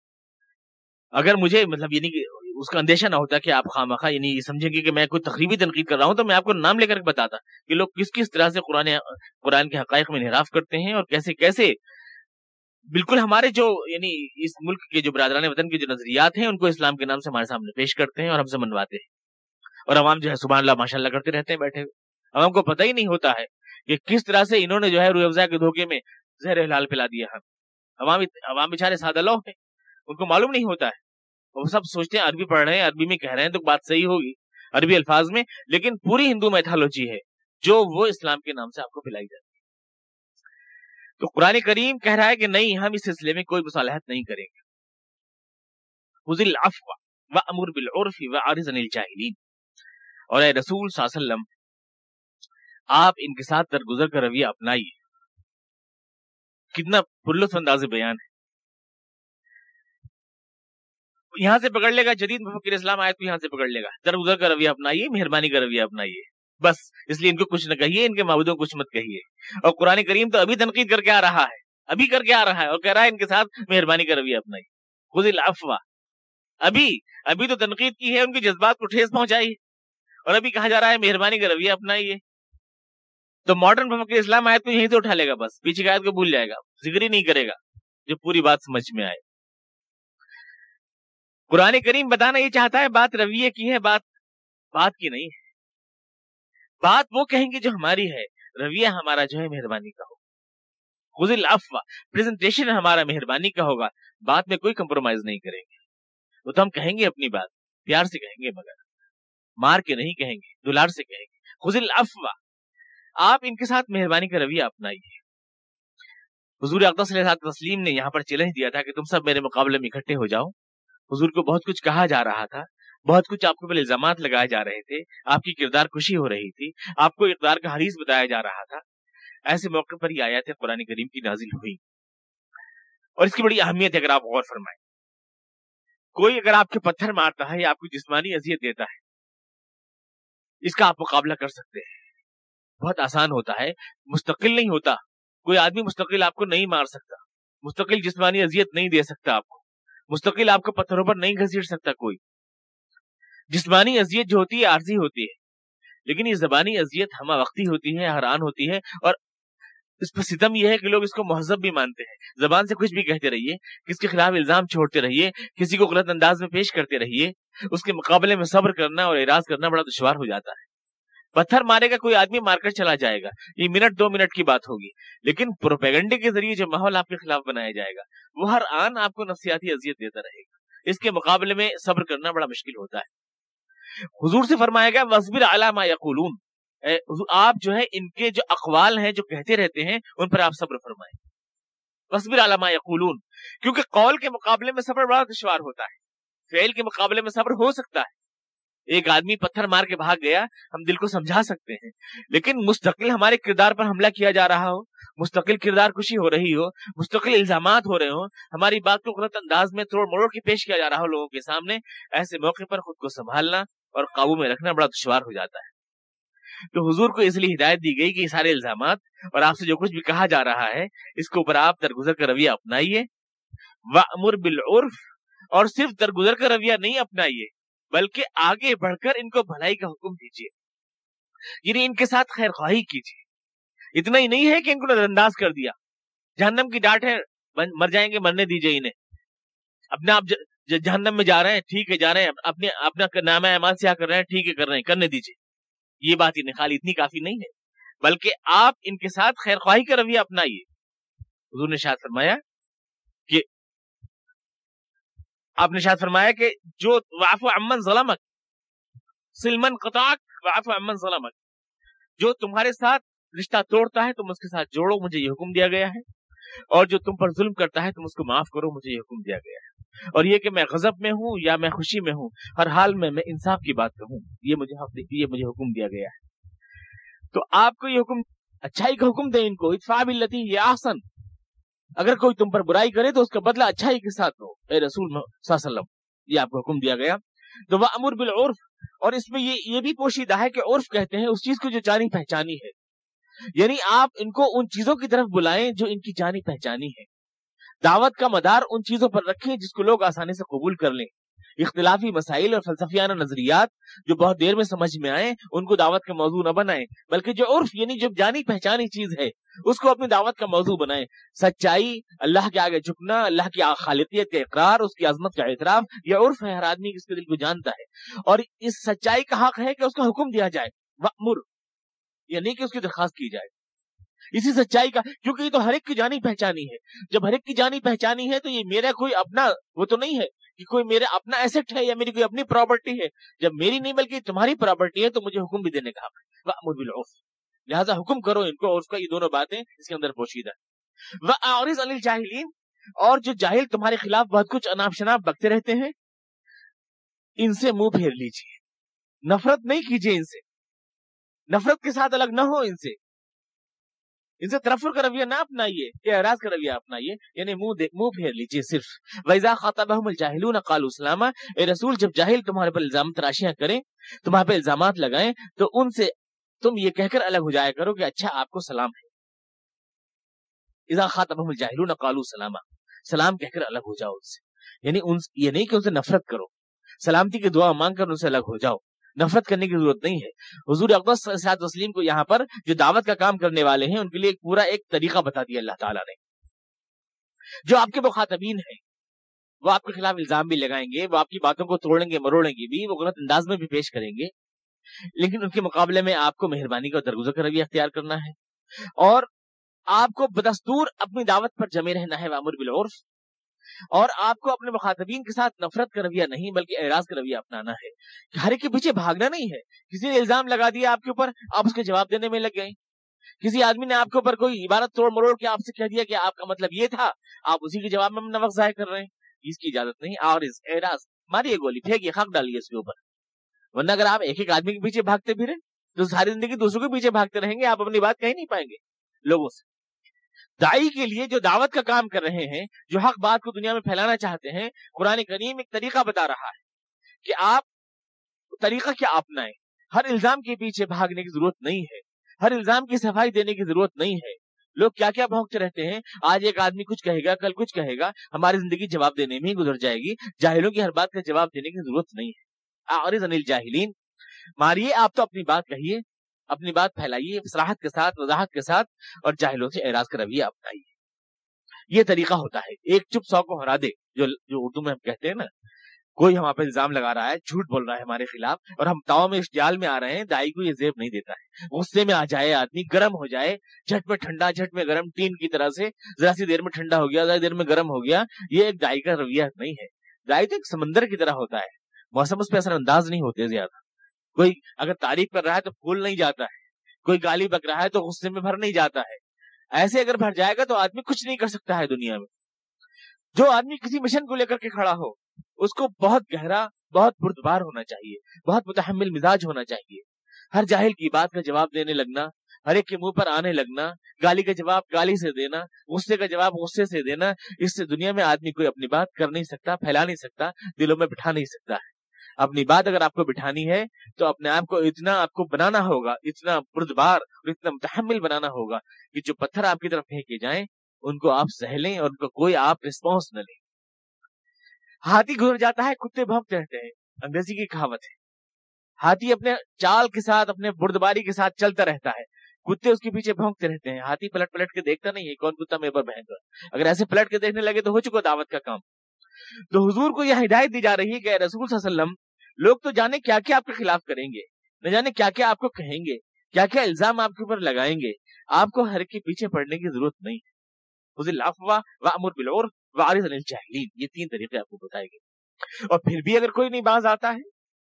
अगर मुझे मतलब यानी कि उसका अंदेशा ना होता कि आप खामखा यानी समझेंगे कि मैं कोई तकरीबी तनकीद कर रहा हूं, तो मैं आपको नाम लेकर बताता कि लोग किस किस तरह से कुरान के हकायक में इन्हिराफ करते हैं और कैसे कैसे बिल्कुल हमारे जो यानी इस मुल्क के जो बरादरान वतन के जो नजरियात हैं उनको इस्लाम के नाम से हमारे सामने पेश करते हैं और हमसे मनवाते हैं। और अवाम जो है सुभान अल्लाह माशाअल्लाह करते रहते हैं बैठे हुए। अवाम को पता ही नहीं होता है कि किस तरह से इन्होंने जो है रूह अफ़ज़ा के धोखे में ज़हर हलाल पिला दिया है। अवाम बेचारे सादा लोग हैं, उनको मालूम नहीं होता है, वो सब सोचते हैं अरबी पढ़ रहे हैं, अरबी में कह रहे हैं तो बात सही होगी अरबी अल्फाज में, लेकिन पूरी हिंदू मैथोलॉजी है जो वो इस्लाम के नाम से आपको पिलाई जाती है। तो कुरान करीम कह रहा है कि नहीं, हम इस सिलसिले में कोई मुसालहत नहीं करेंगे। खुज़िल अफ़्व वअमुर बिल उर्फ़ि वअरिज़ अनिल जाहिलीन, और ए रसूल सल्लल्लाहु अलैहि वसल्लम आप इनके साथ दरगुजर का रवैया अपनाइए। कितना पुरलुत्फ़ अंदाज़े बयान है। यहां से पकड़ लेगा जदीद मुफक्किर इस्लाम आयत को, यहां से पकड़ लेगा दरगुजर का रवैया अपनाइए, मेहरबानी का रवैया अपनाइए, बस इसलिए इनको कुछ न कहिए, इनके माबूदों को कुछ मत कहिए। और कुरान करीम तो अभी तनकीद करके आ रहा है, अभी करके आ रहा है और कह रहा है इनके साथ मेहरबानी का रवैया अपनाइए। खुज़िल अफ़्व, अभी तो तनकीद की है, उनके जज्बात को ठेस पहुंचाई और अभी कहा जा रहा है मेहरबानी का रवैया अपनाइए। तो मॉडर्न मुफक्किर इस्लाम आयत को यहीं से उठा लेगा, बस पीछे की आयत को भूल जाएगा, जिक्र ही नहीं करेगा जो पूरी बात समझ में आए। कुरान करीम बताना ये चाहता है बात रवैये की है, बात की नहीं है। बात वो कहेंगे जो हमारी है, रवैया हमारा जो है मेहरबानी का होगा। खुज़िल अफ़्व, प्रेजेंटेशन हमारा मेहरबानी का होगा, बात में कोई कंप्रोमाइज नहीं करेंगे। तो हम कहेंगे अपनी बात प्यार से कहेंगे, मगर मार के नहीं कहेंगे, दुलार से कहेंगे। खुज़िल अफ़्व, आप इनके साथ मेहरबानी का रवैया अपनाइए। हुजूर अक़दस सल्लल्लाहु अलैहि वसल्लम ने यहाँ पर चैलेंज दिया था कि तुम सब मेरे मुकाबले में इकट्ठे हो जाओ। हुजूर को बहुत कुछ कहा जा रहा था, बहुत कुछ आपके ऊपर इल्जामात लगाए जा रहे थे, आपकी किरदार खुशी हो रही थी, आपको इक़्तिदार का हरीस बताया जा रहा था। ऐसे मौके पर ये आयत कुरान करीम की नाजिल हुई और इसकी बड़ी अहमियत है। अगर आप गौर फरमाएं, कोई अगर आपके पत्थर मारता है या आपको जिस्मानी अजियत देता है, इसका आप मुकाबला कर सकते हैं, बहुत आसान होता है, मुस्तकिल नहीं होता। कोई आदमी मुस्तकिल आपको नहीं मार सकता, मुस्तकिल जिस्मानी अजियत नहीं दे सकता आपको, मुस्तकिल आपको पत्थरों पर नहीं घसीट सकता कोई। जिस्मानी अजियत जो होती है आर्जी होती है, लेकिन ये ज़बानी अजियत हमा वक्ती होती है, हरान होती है। और इस पर सितम यह है कि लोग इसको महज़ब भी मानते हैं। ज़बान से कुछ भी कहते रहिए, किसके खिलाफ इल्जाम छोड़ते रहिए, किसी को गलत अंदाज में पेश करते रहिए, उसके मुकाबले में सब्र करना और इराज करना बड़ा दुश्वार हो जाता है। पत्थर मारेगा कोई आदमी, मारकर चला जाएगा, ये मिनट 2 मिनट की बात होगी, लेकिन प्रोपेगेंडे के जरिए जो माहौल आपके खिलाफ बनाया जाएगा वो हर आन आपको नफ्सियाती अजियत देता रहेगा। इसके मुकाबले में सब्र करना बड़ा मुश्किल होता है। हुजूर से फरमाया गया वस्बिर अला मा यक़ूलून, आप जो है इनके जो अक़वाल हैं जो कहते रहते हैं उन पर आप सब्र फरमाएं। वस्बिर अला मा यक़ूलून, क्योंकि कौल के मुकाबले में सब्र बड़ा दुश्वार होता है, फ़ेल के मुकाबले में सब्र हो सकता है, ایک آدمی پتھر مار کے بھاگ گیا، ہم دل کو سمجھا سکتے ہیں، لیکن مستقل ہمارے کردار پر حملہ کیا جا رہا ہو، مستقل کردار کشی ہو رہی ہو، مستقل الزامات ہو رہے ہوں، ہماری بات کو غلط انداز میں توڑ مروڑ کے پیش کیا جا رہا ہو لوگوں کے سامنے، ایسے موقع پر خود کو سنبھالنا اور قابو میں رکھنا بڑا دشوار ہو جاتا ہے۔ تو حضور کو اس لیے ہدایت دی گئی کہ یہ سارے الزامات اور آپ سے جو کچھ بھی کہا جا رہا ہے اس کے اوپر آپ درگزر کا رویہ اپنائیے، وَأْمُرْ بِالْعُرْفِ، اور صرف درگزر کا رویہ نہیں اپنائیے بلکہ آگے بڑھ کر ان کو بھلائی کا حکم دیجیے، یعنی ان کے ساتھ خیر خواہی کیجیے۔ اتنا ہی نہیں ہے کہ ان کو نظر انداز کر دیا، جہنم کی ڈانٹ ہے، مر جائیں گے مرنے دیجیے انہیں، اپنے آپ جہنم میں جا رہے ہیں ٹھیک ہے جا رہے ہیں، اپنا نامہ اعمال سیاہ کر رہے ہیں ٹھیک ہے کر رہے ہیں، کرنے دیجیے، یہ بات ہی نہیں، خالی اتنی کافی نہیں ہے بلکہ آپ ان کے ساتھ خیر خواہی کا رویہ اپنائیے۔ حضور نے ارشاد فرمایا کہ آپ نے ارشاد فرمایا کہ جو واعف عمن ظلمک سلمن قطعک واعف عمن ظلمک، جو تمہارے ساتھ رشتہ توڑتا ہے تم اس کے ساتھ جوڑو، مجھے یہ حکم دیا گیا ہے، اور جو تم پر ظلم کرتا ہے تم اس کو معاف کرو، مجھے یہ حکم دیا گیا ہے، اور یہ کہ میں غضب میں ہوں یا میں خوشی میں ہوں، ہر حال میں انصاف کی بات کہوں، یہ مجھے حکم دیا گیا ہے۔ تو آپ کو یہ حکم، اچھائی کا حکم دیں ان کو، ادفع باللتی ہی احسن، اگر کوئی تم پر برائی کرے تو اس کا بدلہ اچھائی کے ساتھ لو، اے رسول صلی اللہ علیہ وسلم، یہ آپ کو حکم دیا گیا۔ تو وَأْمُرْ بِالْعُرْفِ، اور اس میں یہ بھی پوشیدہ ہے کہ عرف کہتے ہیں اس چیز کو جو جانی پہچانی ہے، یعنی آپ ان کو ان چیزوں کی طرف بلائیں جو ان کی جانی پہچانی ہے، دعوت کا مدار ان چیزوں پر رکھیں جس کو لوگ آسانی سے قبول کر لیں، اختلافی مسائل اور فلسفیانہ نظریات جو بہت دیر میں سمجھ میں آئیں ان کو دعوت کا موضوع نہ بنائیں، بلکہ جو عرف یعنی جو جانی پہچانی چیز ہے اس کو اپنی دعوت کا موضوع بنائیں۔ سچائی، اللہ کے آگے جھکنا، اللہ کی خالقیت کا اقرار، اس کی عظمت کا اعتراف، یہ عرف ہے، ہر آدمی اس کے دل کو جانتا ہے، اور اس سچائی کا حق ہے کہ اس کا حکم دیا جائے، وَأْمُرْ، یعنی کہ اس کی درخواست کی جائے، اسی سچائی کا، کیونکہ یہ تو ہر ایک کی جانی پہچانی ہے، جب ہر ایک کی جانی پہچانی ہے تو یہ میرا کوئی اپنا وہ تو نہیں ہے کہ کوئی میرا اپنا ایسٹ ہے یا میری کوئی اپنی پراپرٹی ہے، جب میری نہیں بلکہ تمہاری پراپرٹی ہے تو مجھے حکم بھی دینے کا حق ہے، وَأْمُرْ بِالْعُرْفِ، لہذا حکم کرو ان کو، عرف کا، یہ دونوں باتیں اس کے اندر پوشیدہ ہے۔ وَأَعْرِضْ عَنِ الْجَاهِلِينَ، اور جو جاہل تمہارے خلاف بہت کچھ اناپ شناپ بکتے رہتے ہیں ان سے منہ پھیر لیجیے، نفرت نہیں کیجیے ان سے، نفرت کے ساتھ الگ نہ ہو ان سے ترفر کا رویہ نہ اپنائیے، یا اعراض کا رویہ اپنائیے، یعنی منہ پھیر لیجیے صرف۔ وَإِذَا خَاطَبَهُمُ الْجَاهِلُونَ قَالُوا سَلَامًا، اے رسول جب جاہل تمہارے پر الزام تراشیاں کریں، تمہارے پر الزامات لگائیں تو ان سے تم یہ کہہ کر الگ ہو جایا کرو کہ اچھا آپ کو سلام ہے۔ اذا خاطبهم الجاهلون قالوا سلاما، سلام کہہ کر الگ ہو جاؤ ان سے، یعنی یہ نہیں کہ ان سے نفرت کرو، سلامتی کی دعا مانگ کر ان سے الگ ہو جاؤ، نفرت کرنے کی ضرورت نہیں ہے۔ حضور اقدس صلی اللہ علیہ وسلم کو یہاں پر جو دعوت کا کام کرنے والے ہیں ان کے لیے پورا ایک طریقہ بتا دیا اللہ تعالیٰ نے۔ جو آپ کے مخاطبین ہیں وہ آپ کے خلاف الزام بھی لگائیں گے، وہ آپ کی باتوں کو توڑیں گے مروڑیں گے بھی، وہ غلط انداز میں بھی پیش کریں گے، لیکن ان کے مقابلے میں آپ کو مہربانی کا درگزر کا رویہ اختیار کرنا ہے، اور آپ کو بدستور اپنی دعوت پر جمے رہنا ہے، وامر بالعرف، اور آپ کو اپنے مخاطبین کے ساتھ نفرت کا رویہ نہیں بلکہ اعراض کا رویہ اپنانا ہے، کہ ہر ایک کے پیچھے بھاگنا نہیں ہے۔ کسی نے الزام لگا دیا آپ کے اوپر، آپ اس کے جواب دینے میں لگ گئے، کسی آدمی نے آپ کے اوپر کوئی عبارت توڑ مروڑ کے آپ سے کہہ دیا کہ آپ کا مطلب یہ تھا، آپ اسی کے جواب میں نفس ظاہر کر رہے ہیں، اس کی اجازت نہیں۔ اور اعراض، ماریے گولی، پھینکیے، خاک ڈالیے اس کے اوپر، ورنہ اگر آپ ایک ایک آدمی کے پیچھے بھاگتے پھریں تو ساری زندگی دوسروں کے پیچھے بھاگتے رہیں گے، آپ اپنی بات کہہ نہیں پائیں گے لوگوں سے۔ داعی کے لیے جو دعوت کا کام کر رہے ہیں، جو حق بات کو دنیا میں پھیلانا چاہتے ہیں، قرآن کریم ایک طریقہ بتا رہا ہے کہ آپ طریقہ کیا اپنائیں۔ ہر الزام کے پیچھے بھاگنے کی ضرورت نہیں ہے، ہر الزام کی صفائی دینے کی ضرورت نہیں ہے۔ لوگ کیا کیا بھونکتے رہتے ہیں، آج ایک آدمی کچھ کہے گا، کل کچھ کہے گا، ہماری زندگی جواب دینے میں ہی گزر جائے گی۔ جاہلوں کی ہر بات کا جواب دینے کی ضرورت نہیں ہے۔ اعرض عن الجاہلین، ماریے آپ تو اپنی بات کہیے، اپنی بات پھیلائیے صراحت کے ساتھ، وضاحت کے ساتھ، اور جاہلوں سے اعراض کا رویہ اپنائیے۔ یہ طریقہ ہوتا ہے، ایک چپ سو کو ہرا دے، جو اردو میں ہم کہتے ہیں نا، کوئی ہمارے پہ الزام لگا رہا ہے، جھوٹ بول رہا ہے ہمارے خلاف، اور ہم تاؤ میں اس جال میں آ رہے ہیں، دائی کو یہ زیب نہیں دیتا ہے۔ غصے میں آ جائے آدمی، گرم ہو جائے، جھٹ میں ٹھنڈا جھٹ میں گرم، ٹین کی طرح سے ذرا سی دیر میں ٹھنڈا ہو گیا، ذرا دیر میں گرم ہو گیا، یہ ایک دائی کا رویہ نہیں ہے۔ دائی تو ایک سمندر کی طرح ہوتا ہے، موسم اس پہ اثر انداز نہیں ہوتے زیادہ۔ کوئی اگر تعریف کر رہا ہے تو پھول نہیں جاتا ہے، کوئی گالی بک رہا ہے تو غصے میں بھر نہیں جاتا ہے۔ ایسے اگر بھر جائے گا تو آدمی کچھ نہیں کر سکتا ہے دنیا میں۔ جو آدمی کسی مشن کو لے کر کے کھڑا ہو، اس کو بہت گہرا बहुत बुर्दबार होना चाहिए, बहुत मुतहम्मिल मिजाज होना चाहिए। हर जाहिल की बात का जवाब देने लगना, हर एक के मुंह पर आने लगना, गाली का जवाब गाली से देना, गुस्से का जवाब गुस्से से देना, इससे दुनिया में आदमी कोई अपनी बात कर नहीं सकता, फैला नहीं सकता, दिलों में बिठा नहीं सकता है। अपनी बात अगर आपको बिठानी है तो अपने आप को इतना आपको बनाना होगा, इतना बुर्दबार और इतना मुतहम्मिल बनाना होगा कि जो पत्थर आपकी तरफ फेंके जाएं उनको आप सह लें और उनको कोई आप रिस्पॉन्स न लें। हाथी गुजर जाता है, कुत्ते भौंकते रहते हैं, अंग्रेजी की कहावत है। हाथी अपने चाल के साथ, अपने बुर्दबारी के साथ चलता रहता है, कुत्ते उसके पीछे भौंकते रहते हैं। हाथी पलट पलट के देखता नहीं है कौन कुत्ता मेरे पर भौंक रहा। अगर ऐसे पलट के देखने लगे तो हो चुका दावत का काम। तो हुजूर को यह हिदायत दी जा रही है कि रसूल सल्लल्लाहु अलैहि वसल्लम, लोग तो जाने क्या क्या आपके खिलाफ करेंगे, न जाने क्या क्या आपको कहेंगे, क्या क्या इल्जाम आपके ऊपर लगाएंगे, आपको हर के पीछे पड़ने की जरूरत नहीं है। ये 3 तरीके आपको बताए गए। और फिर भी अगर कोई नहीं बाज आता है,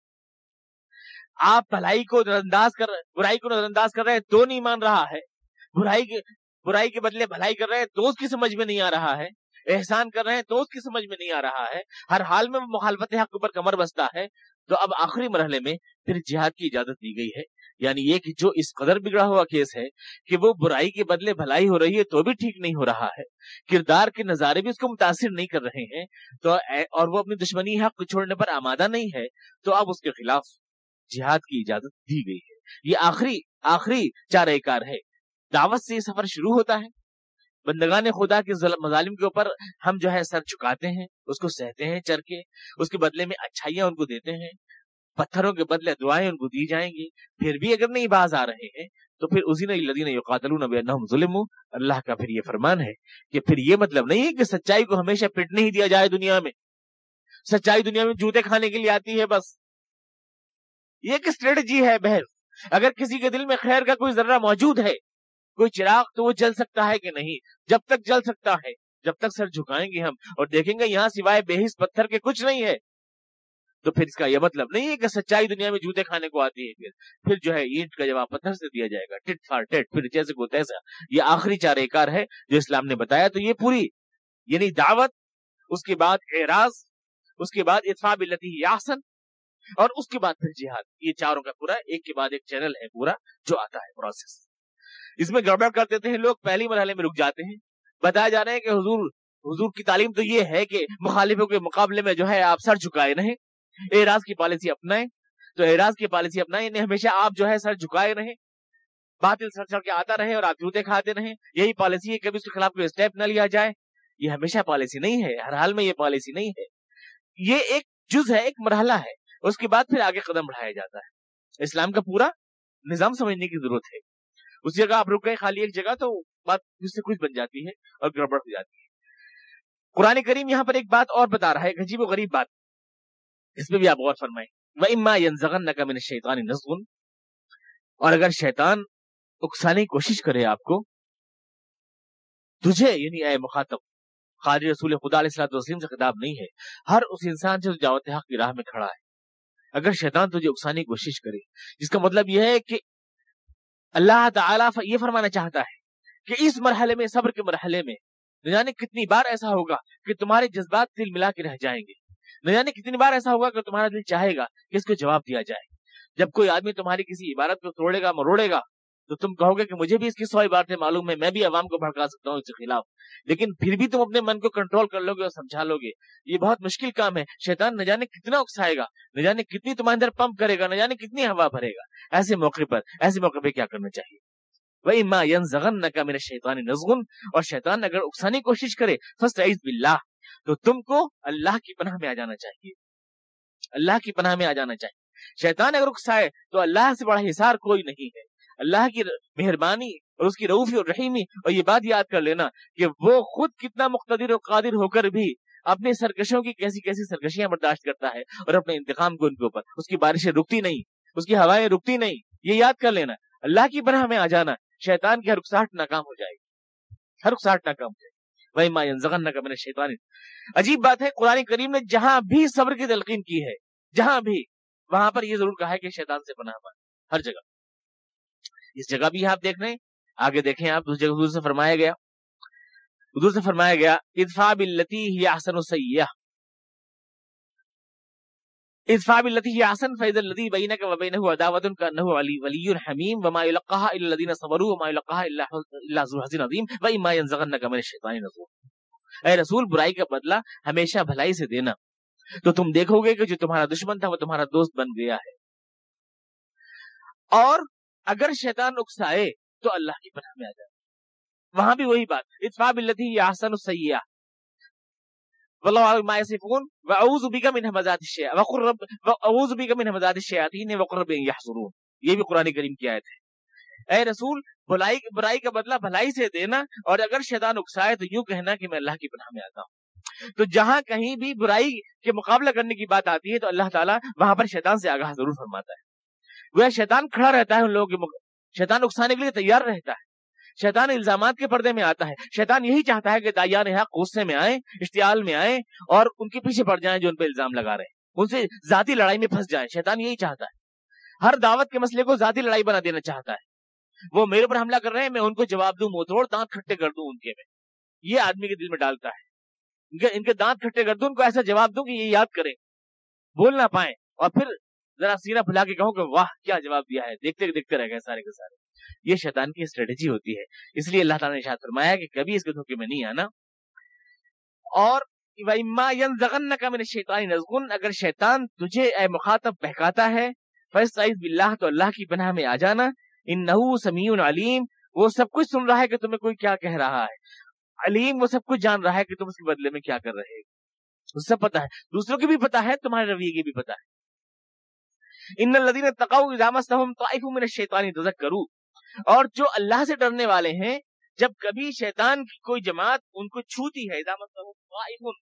आप भलाई को नजरअंदाज कर, बुराई को नजरअंदाज कर रहे हैं तो नहीं मान रहा है, बुराई के बदले भलाई कर रहे हैं तो उसकी समझ में नहीं आ रहा है, एहसान कर रहे हैं तो उसकी समझ में नहीं आ रहा है, हर हाल में मुखालफत हक पर कमर बसता है, तो अब आखिरी मरहले में फिर जिहाद की इजाजत दी गई है। यानी ये कि जो इस कदर बिगड़ा हुआ केस है कि वो बुराई के बदले भलाई हो रही है तो भी ठीक नहीं हो रहा है, किरदार के नजारे भी उसको मुतासिर नहीं कर रहे हैं, तो और वो अपनी दुश्मनी हक छोड़ने पर आमादा नहीं है, तो अब उसके खिलाफ जिहाद की इजाजत दी गई है। ये आखिरी चारेकार है। दावत से ये सफर शुरू होता है। बंदगान खुदा के मजालिम के ऊपर हम जो है सर झुकाते हैं, उसको सहते हैं चर के, उसके बदले में अच्छाइयां उनको देते हैं, पत्थरों के बदले दुआएं उनको दी जाएंगी। फिर भी अगर नहीं बाज आ रहे हैं तो फिर उसी लदीन युकातिलून बिअन्नहुम ज़ुलिमू, अल्लाह का फिर ये फरमान है कि फिर ये मतलब नहीं है कि सच्चाई को हमेशा पिटने ही दिया जाए। दुनिया में सच्चाई दुनिया में जूते खाने के लिए आती है बस। ये एक स्ट्रेटजी है बहस। अगर किसी के दिल में खैर का कोई जर्रा मौजूद है, कोई चिराग, तो वो जल सकता है कि नहीं? जब तक जल सकता है, जब तक सर झुकाएंगे हम और देखेंगे यहां सिवाय बेहिस पत्थर के कुछ नहीं है, तो फिर इसका यह मतलब नहीं है कि सच्चाई दुनिया में जूते खाने को आती है। फिर जो है ईंट का जवाब पत्थर से दिया जाएगा, टिट फॉर टेट, फिर जैसे को तैसा। ये आखिरी चारेकार है जो इस्लाम ने बताया। तो ये पूरी यानी दावत, उसके बाद एराज, उसके बाद इत्फा बिल्लती ही अहसन, और उसके बाद फिर जिहाद। ये चारों का पूरा एक के बाद एक चैनल है पूरा जो आता है प्रोसेस। इसमें गड़बड़ कर देते हैं लोग, पहली मरहले में रुक जाते हैं। बताया जा रहा है कि हुजूर की तालीम तो ये है कि मुखालिफों के मुकाबले में जो है आप सर झुकाए नहीं, एराज की पॉलिसी अपनाएं। तो एराज की पॉलिसी अपनाएं, हमेशा आप जो है सर झुकाए रहे, बातिल सर चढ़ के आता रहे और आप जूते खाते रहे। यही पॉलिसी है, कभी उसके खिलाफ कोई स्टेप न लिया जाए। ये हमेशा पॉलिसी नहीं है, हर हाल में ये पॉलिसी नहीं है। ये एक जुज है, एक मरहला है, उसके बाद फिर आगे कदम बढ़ाया जाता है। इस्लाम का पूरा निजाम समझने की जरूरत है। उस जगह आप रुक गए खाली एक जगह तो बात उससे कुछ बन जाती है और गड़बड़ हो जाती है। कुरान करीम यहाँ पर एक बात और बता रहा है, एक अजीब व गरीब बात, इसमें भी आप गौर फरमाएं। व इम्मा यनज़गन्नका मिनश शैतानि नज़गुन, और अगर शैतान उकसाने की कोशिश करे आपको, तुझे यानी ऐ मुखातब, खाली रसूल खुदा अलैहिस्सलातु वस्सलाम से खिताब नहीं है, हर उस इंसान से जो दावत हक की राह में खड़ा है, अगर शैतान तुझे उकसाने की कोशिश करे, जिसका मतलब यह है कि अल्लाह ताला ये फरमाना चाहता है कि इस मरहले में, सब्र के मरहले में, न जाने कितनी बार ऐसा होगा कि तुम्हारे जज्बात दिल मिला के रह जाएंगे। न जाने कितनी बार ऐसा होगा कि तुम्हारा दिल चाहेगा कि इसको जवाब दिया जाए। जब कोई आदमी तुम्हारी किसी इबारत को तोड़ेगा, मरोड़ेगा, तो तुम कहोगे कि मुझे भी इसकी 100 इबारतें मालूम है, मैं भी अवाम को भड़का सकता हूँ इसके खिलाफ, लेकिन फिर भी तुम अपने मन को कंट्रोल कर लोगे और समझा लोगे। ये बहुत मुश्किल काम है। शैतान न जाने कितना उकसाएगा, न जाने कितनी तुम्हारे अंदर पंप करेगा, न जाने कितनी हवा भरेगा। ऐसे मौके पर क्या करना चाहिए? वही इम्मा यनज़गन्नका मिनश शैतानि नज़गुन, और शैतान अगर उकसाने की कोशिश करे, फस्तईज़ बिल्लाह, तो तुमको अल्लाह की पनाह में आ जाना चाहिए। अल्लाह की पनाह में आ जाना चाहिए। शैतान अगर उकसाए तो अल्लाह से बड़ा हिसार कोई नहीं है। अल्लाह की मेहरबानी और उसकी रऊफी और रहीमी, और ये बात याद कर लेना कि वो खुद कितना मुक़्तदिर और कादिर होकर भी अपने सरकशों की कैसी कैसी सरकशियां बर्दाश्त करता है, और अपने इंतकाम को उनके ऊपर, उसकी बारिशें रुकती नहीं, उसकी हवाएं रुकती नहीं। ये याद कर लेना, अल्लाह की पनाह में आ जाना, शैतान की हर उकसाहट नाकाम हो जाएगी, हर उकसाहट नाकाम हो जाएगी। वही मा यनज़गन्नका मिनश शैतानि। अजीब बात है, कुरान करीम ने जहां भी सब्र की तलकीन की है, जहां भी, वहां पर यह जरूर कहा है कि शैतान से पनाह मांगे, हर जगह। इस जगह भी आप देख रहे हैं, आगे देखें आप, दूसरी जगह हुजूर से फरमाया गया इदफा बिल्लती हिय अहसनु सय्यिअह, इदफा बिल्लती हिय अहसन फइज़ा अल्लज़ी बैनका व बैनहु अदावतुन कअन्नहु वलिय्युन हमीम व मा युलक़्क़ाहा इल्ला अल्लज़ीना सबरू व मा युलक़्क़ाहा इल्ला ज़ू हज़्ज़िन अज़ीम व इम्मा यनज़ग़न्नका मिनश शैतानि नज़ग़ुन। ऐ रसूल, बुराई का बदला हमेशा भलाई से देना, तो तुम देखोगे कि जो तुम्हारा दुश्मन था वो तुम्हारा दोस्त बन गया है। और अगर शैतान उकसाए तो अल्लाह की पनाह में आ जाए। वहां भी वही बात, इदफा बिल्लती हिय अहसनु सय्यिआ वल्लाहु अ'लम बिमा यसिफून व अऊज़ु बिका मिन हमज़ातिश शैतान व अऊज़ु बिका मिन हमज़ातिश शयातीन व क़ुर रब्बि यहज़ुरून। ये भी कुरान करीम की आयत है। ऐ रसूल, बुराई का बदला भलाई से देना, और अगर शैतान उकसाए तो यूं कहना कि मैं अल्लाह की पनाह में आता हूं। तो जहां कहीं भी बुराई के मुकाबला करने की बात आती है तो अल्लाह ताला वहां पर शैतान से आगाह जरूर फरमाता है। वह शैतान खड़ा रहता है उन लोगों के, शैतान उकसाने के लिए तैयार रहता है। शैतान इल्जामात के पर्दे में आता है। शैतान यही चाहता है कि दायान हक गुस्से में आए, इश्तियाल में आए और उनके पीछे पड़ जाएं जो उन पर इल्जाम लगा रहे हैं, उनसे जाती लड़ाई में फंस जाएं। शैतान यही चाहता है, हर दावत के मसले को जाती लड़ाई बना देना चाहता है। वो मेरे पर हमला कर रहे हैं, मैं उनको जवाब दूं, मुंह तोड़ दांत खट्टे कर दूं उनके में, ये आदमी के दिल में डालता है। इनके दांत खट्टे कर दूं, उनको ऐसा जवाब दूं कि ये याद करें, बोल ना पाए, और फिर जरा सीना फुला के कहूं कि वाह क्या जवाब दिया है, देखते देखते रह गए सारे के सारे। ये शैतान की स्ट्रेटेजी होती है। इसलिए अल्लाह ताला ने इरशाद फरमाया कि कभी इसके धोखे में नहीं आना। और वइम्मा यनज़ग़न्नका मिनश शैतानि नज़ग़ुन, अगर शैतान तुझे ए मुखातब बहकाता है, फस्तईज़ बिल्लाह, तो अल्लाह की पनाह में आ जाना। इन्नहु समीउन अलीम, वो सब कुछ सुन रहा है कि तुम्हें कोई क्या कह रहा है। अलीम, वो सब कुछ जान रहा है कि तुम उसके बदले में क्या कर रहे हो। सब पता है, दूसरों की भी पता है, तुम्हारे रवैये की भी पता है। इन्नल लज़ीना तक़ौ इज़ा मस्सहुम ताइफुम मिनश शैतानि तज़क्करू, और जो अल्लाह से डरने वाले हैं, जब कभी शैतान की कोई जमात उनको छूती है, इज़ा मस्सहुम ताइफुन,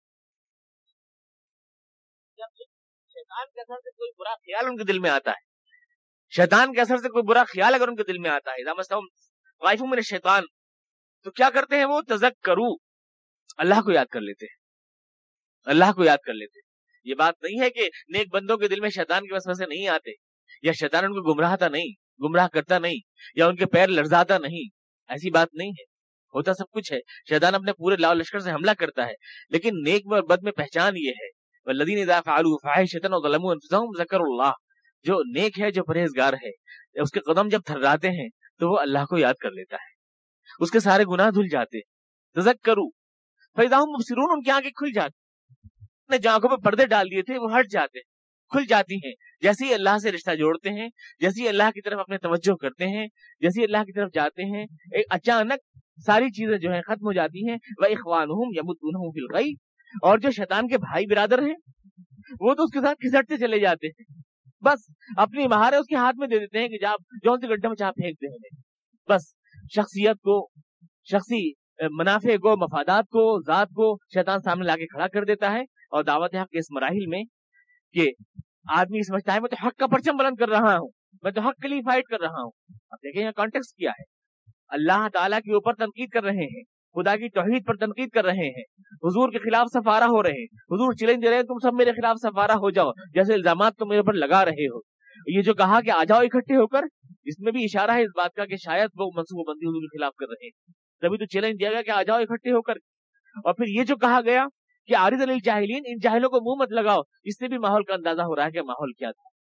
जब शैतान के असर से कोई बुरा ख्याल उनके दिल में आता है, शैतान के असर से कोई बुरा ख्याल अगर उनके दिल में आता है, इज़ा मस्सहुम ताइफुम मिनश शैतान, तो क्या करते हैं वो, तज़क्करू, अल्लाह को याद कर लेते हैं, अल्लाह को याद कर लेते हैं। ये बात नहीं है कि नेक बंदों के दिल में शैतान के वसवसे नहीं आते, या शैतान उनको गुमराह करता नहीं, या उनके पैर लर्जाता नहीं, ऐसी बात नहीं है। होता सब कुछ है। शैतान अपने पूरे लाव लश्कर से हमला करता है, लेकिन नेक और बद में पहचान ये है, वल्लज़ीना इज़ा फ़अलू फ़ाहिशतन व ज़लमू अनफुसहुम ज़करुल्लाह, जो नेक है, जो परहेजगार है, उसके कदम जब थर्राते हैं तो वो अल्लाह को याद कर लेता है, उसके सारे गुनाह धुल जाते हैं। तज़क्करू फ़इज़ा हुम मुबसिरून, उनकी आंखें खुल जाती, अपने जो आंखों पे पर्दे डाल दिए थे वो हट जाते हैं, खुल जाती हैं। जैसे ही अल्लाह से रिश्ता जोड़ते हैं, जैसे ही अल्लाह की तरफ अपने तवज्जो करते हैं, जैसे ही अल्लाह की तरफ जाते हैं, एक अचानक सारी चीजें जो है खत्म हो जाती हैं। व इख्वानुहुम यमुद्दूनहुम फिल गई, और जो शैतान के भाई बिरादर हैं वो तो उसके साथ खिसटते चले जाते हैं, बस अपनी महारत उसके हाथ में दे देते हैं कि जा जौन से गड्ढे में चाह फेंक दे हमें। बस शख्सियत को, शख्सी मुनाफे को, मफादात को, जात को शैतान सामने लाके खड़ा कर देता है। और दावत हक के इस मराहिल में कि आदमी समझता है मैं तो हक का परचम बुलंद कर रहा हूं, मैं तो हक के लिए फाइट कर रहा हूं। अब देखें यहाँ कॉन्टेक्स्ट क्या है, अल्लाह ताला के ऊपर तनकीद कर रहे हैं, खुदा की तौहीद पर तनकीद कर रहे हैं, हुजूर के खिलाफ सफारा हो रहे हैं, हुजूर चैलेंज दे रहे हैं तुम सब मेरे खिलाफ सफारा हो जाओ, जैसे इल्जामात तुम मेरे पर लगा रहे हो। ये जो कहा कि आ जाओ इकट्ठे होकर, इसमें भी इशारा है इस बात का कि शायद वो मंसूबाबंदी हुजूर के खिलाफ कर रहे हैं, तभी तो चैलेंज दिया गया कि आ जाओ इकट्ठे होकर। और फिर ये जो कहा गया कि आरिज़ अलिल जाहिलीन, इन जाहिलों को मुंह मत लगाओ, इससे भी माहौल का अंदाजा हो रहा है कि माहौल क्या था।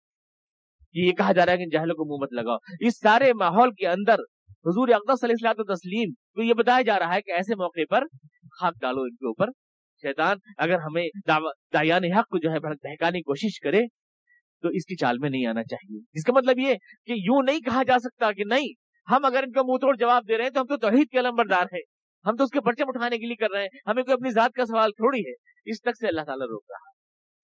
ये कहा जा रहा है कि इन जाहिलों को मुंह मत लगाओ, इस सारे माहौल के अंदर हुजूर अक़दस सल्लल्लाहु अलैहि तस्लीम तो ये बताया जा रहा है कि ऐसे मौके पर खाक डालो इनके ऊपर। शैतान अगर हमें दायान हक को जो है बहकाने की कोशिश करे तो इसकी चाल में नहीं आना चाहिए। इसका मतलब ये कि यूं नहीं कहा जा सकता कि नहीं, हम अगर इनको मुंह तोड़ जवाब दे रहे हैं तो हम तो तौहीद के अलंबरदार हैं, हम तो उसके परचम उठाने के लिए कर रहे हैं, हमें कोई अपनी जात का सवाल थोड़ी है। इस तक से अल्लाह ताला रोक रहा है।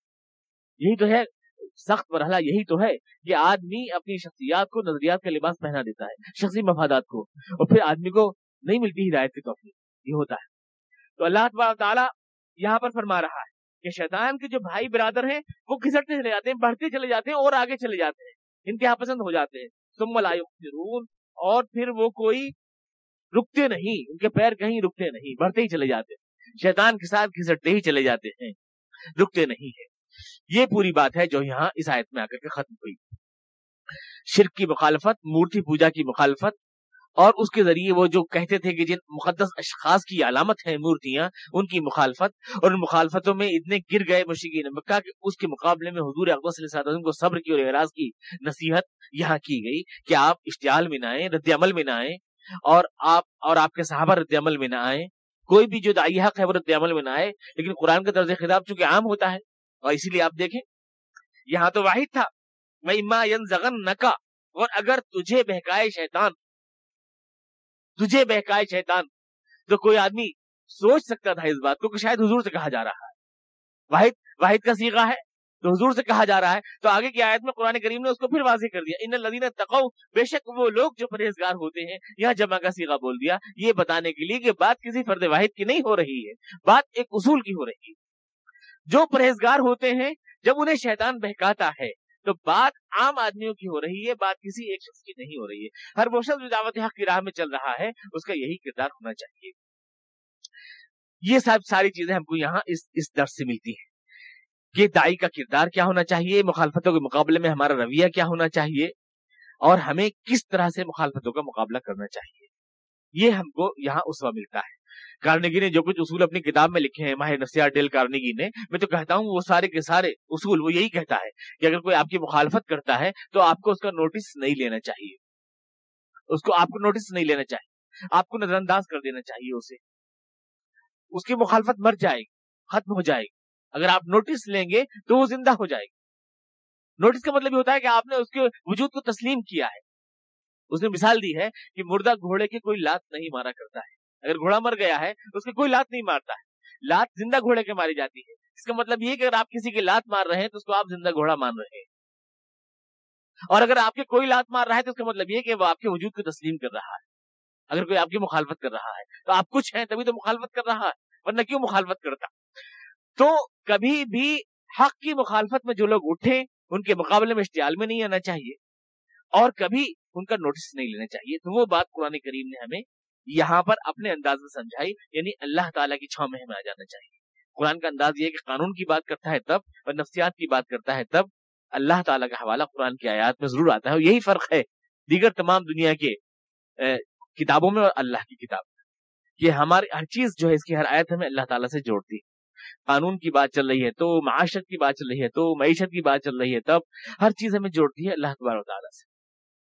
यही तो है सख्त मरहला, यही तो है कि आदमी अपनी शख्सियात को नजरियात का लिबास पहना देता है, शख्सी मफादात को, और फिर आदमी को नहीं मिलती हिदायत की तौफीक। ये होता है। तो अल्लाह ताला यहाँ पर फरमा रहा है कि शैतान के जो भाई बिरादर हैं वो खिसटते चले जाते हैं, बढ़ते चले जाते हैं और आगे चले जाते हैं, इंतहा पसंद हो जाते हैं। सुम्मा ला युक़सिरून, और फिर वो कोई रुकते नहीं, उनके पैर कहीं रुकते नहीं, बढ़ते ही चले जाते हैं, शैतान के साथ खिसटते ही चले जाते हैं, रुकते नहीं है। ये पूरी बात है जो यहाँ इस आयत में आकर के खत्म हुई। शिर्क की मुखालफत, मूर्ति पूजा की मुखालफत, اور اس کے ذریعے وہ جو کہتے تھے کہ جن مقدس اشخاص کی علامت ہیں مورتیاں، ان کی مخالفت، اور ان مخالفتوں میں اتنے گر گئے مشرکین مکہ کہ اس کے مقابلے میں حضور اقدس صلی اللہ علیہ وسلم کو صبر کی اور اعراض کی نصیحت یہاں کی گئی کہ آپ اشتعال میں نہ آئیں، رد عمل میں نہ آئیں، اور آپ کے صحابہ رد عمل میں نہ آئیں، کوئی بھی جو داعی حق ہے وہ رد عمل میں نہ آئے۔ لیکن قرآن کا طرز خطاب چونکہ عام ہوتا ہے، اور اسی لیے آپ دیکھیں یہاں تو واحد تھا وَإِمَّا يَنزَغَنَّكَ، اور اگر تجھے بہکائے شیطان تو کوئی آدمی سوچ سکتا تھا اس بات کو کہ شاید حضور سے کہا جا رہا ہے، واحد کا صیغہ ہے تو حضور سے کہا جا رہا ہے، تو آگے کی آیت میں قرآن کریم نے اس کو پھر واضح کر دیا، ان الذین اتقوا، بے شک وہ لوگ جو پرہیزگار ہوتے ہیں، یہاں جمع کا صیغہ بول دیا یہ بتانے کے لیے کہ بات کسی فرد واحد کی نہیں ہو رہی ہے، بات ایک اصول کی ہو رہی ہے۔ جو پرہیزگار ہوتے ہیں جب انہیں شیطان بہکاتا ہے تو بات عام آدمیوں کی ہو رہی ہے، بات کسی ایک شخص کی نہیں ہو رہی ہے۔ ہر وہ شخص جو دعوت حق کی راہ میں چل رہا ہے اس کا یہی کردار ہونا چاہیے۔ یہ ساری چیزیں ہم کو یہاں اس درس سے ملتی ہیں کہ داعی کا کردار کیا ہونا چاہیے، مخالفتوں کے مقابلے میں ہمارا رویہ کیا ہونا چاہیے، اور ہمیں کس طرح سے مخالفتوں کا مقابلہ کرنا چاہیے، یہ ہم کو یہاں اسوہ ملتا ہے۔ کارنیگی نے جو کچھ اصول اپنی کتاب میں لکھے ہیں، ماہر نفسیات ڈیل کارنیگی نے، میں تو کہتا ہوں وہ سارے کے سارے اصول وہ یہی کہتا ہے کہ اگر کوئی آپ کی مخالفت کرتا ہے تو آپ کو اس کا نوٹس نہیں لینا چاہیے، آپ کو نوٹس نہیں لینا چاہیے، آپ کو نظر انداز کر دینا چاہیے اسے، اس کی مخالفت مر جائے گی، ختم ہو جائے گی۔ اگر آپ نوٹس لیں گے تو وہ زندہ ہو جائے گی۔ نوٹس کا مطلب یہ ہوتا ہے کہ آپ نے اس کے وجود کو تسلیم کیا ہے۔ اس نے مثال دی ہے کہ مردہ گھوڑے کی کوئی لات نہیں مارا کرتا ہے، اگر گھوڑا مر گیا ہے تو اس کی کوئی لات نہیں مارتا ہے، لات زندہ گھوڑے کے ماری جاتی ہے۔ اس کا مطلب یہ کہ اگر آپ کسی کی لات مار رہے ہیں تو اس کو آپ زندہ گھوڑا مان رہے ہیں، اور اگر آپ کے کوئی لات مار رہا ہے تو اس کا مطلب یہ کہ وہ آپ کے وجود کو تسلیم کر رہا ہے۔ اگر کوئی آپ کی مخالفت کر رہا ہے تو آپ کچھ ہیں تبھی تو مخالفت کر رہا ہے، ورنہ کیوں مخالفت کرتا؟ تو کبھی بھی حق کی مخالفت میں جو لوگ اٹھیں ان کے مقابلے میں اشتعال میں نہیں آنا چاہیے، اور کبھی ان کا نوٹس نہیں لینا چاہیے۔ تو وہ بات قرآن کریم نے ہمیں یہاں پر اپنے انداز میں سمجھائی، یعنی اللہ تعالیٰ کی چھاؤں میں ہمیں آ جانا چاہیے۔ قرآن کا انداز یہ ہے کہ قانون کی بات کرتا ہے تب، اور نفسیات کی بات کرتا ہے تب اللہ تعالیٰ کا حوالہ قرآن کی آیات میں ضرور آتا ہے، اور یہی فرق ہے دیگر تمام دنیا کے کتابوں میں اور اللہ کی کتاب میں، کہ ہماری ہر چیز جو ہے اس کی ہر آیت ہمیں اللہ تعالیٰ سے جوڑتی ہے۔ قانون کی بات چل رہی ہے تو، معاشرت کی بات چل رہی ہے تو، معیشت کی بات چل رہی ہے تب، ہر چیز ہمیں جوڑتی ہے اللہ تبارک و تعالیٰ سے۔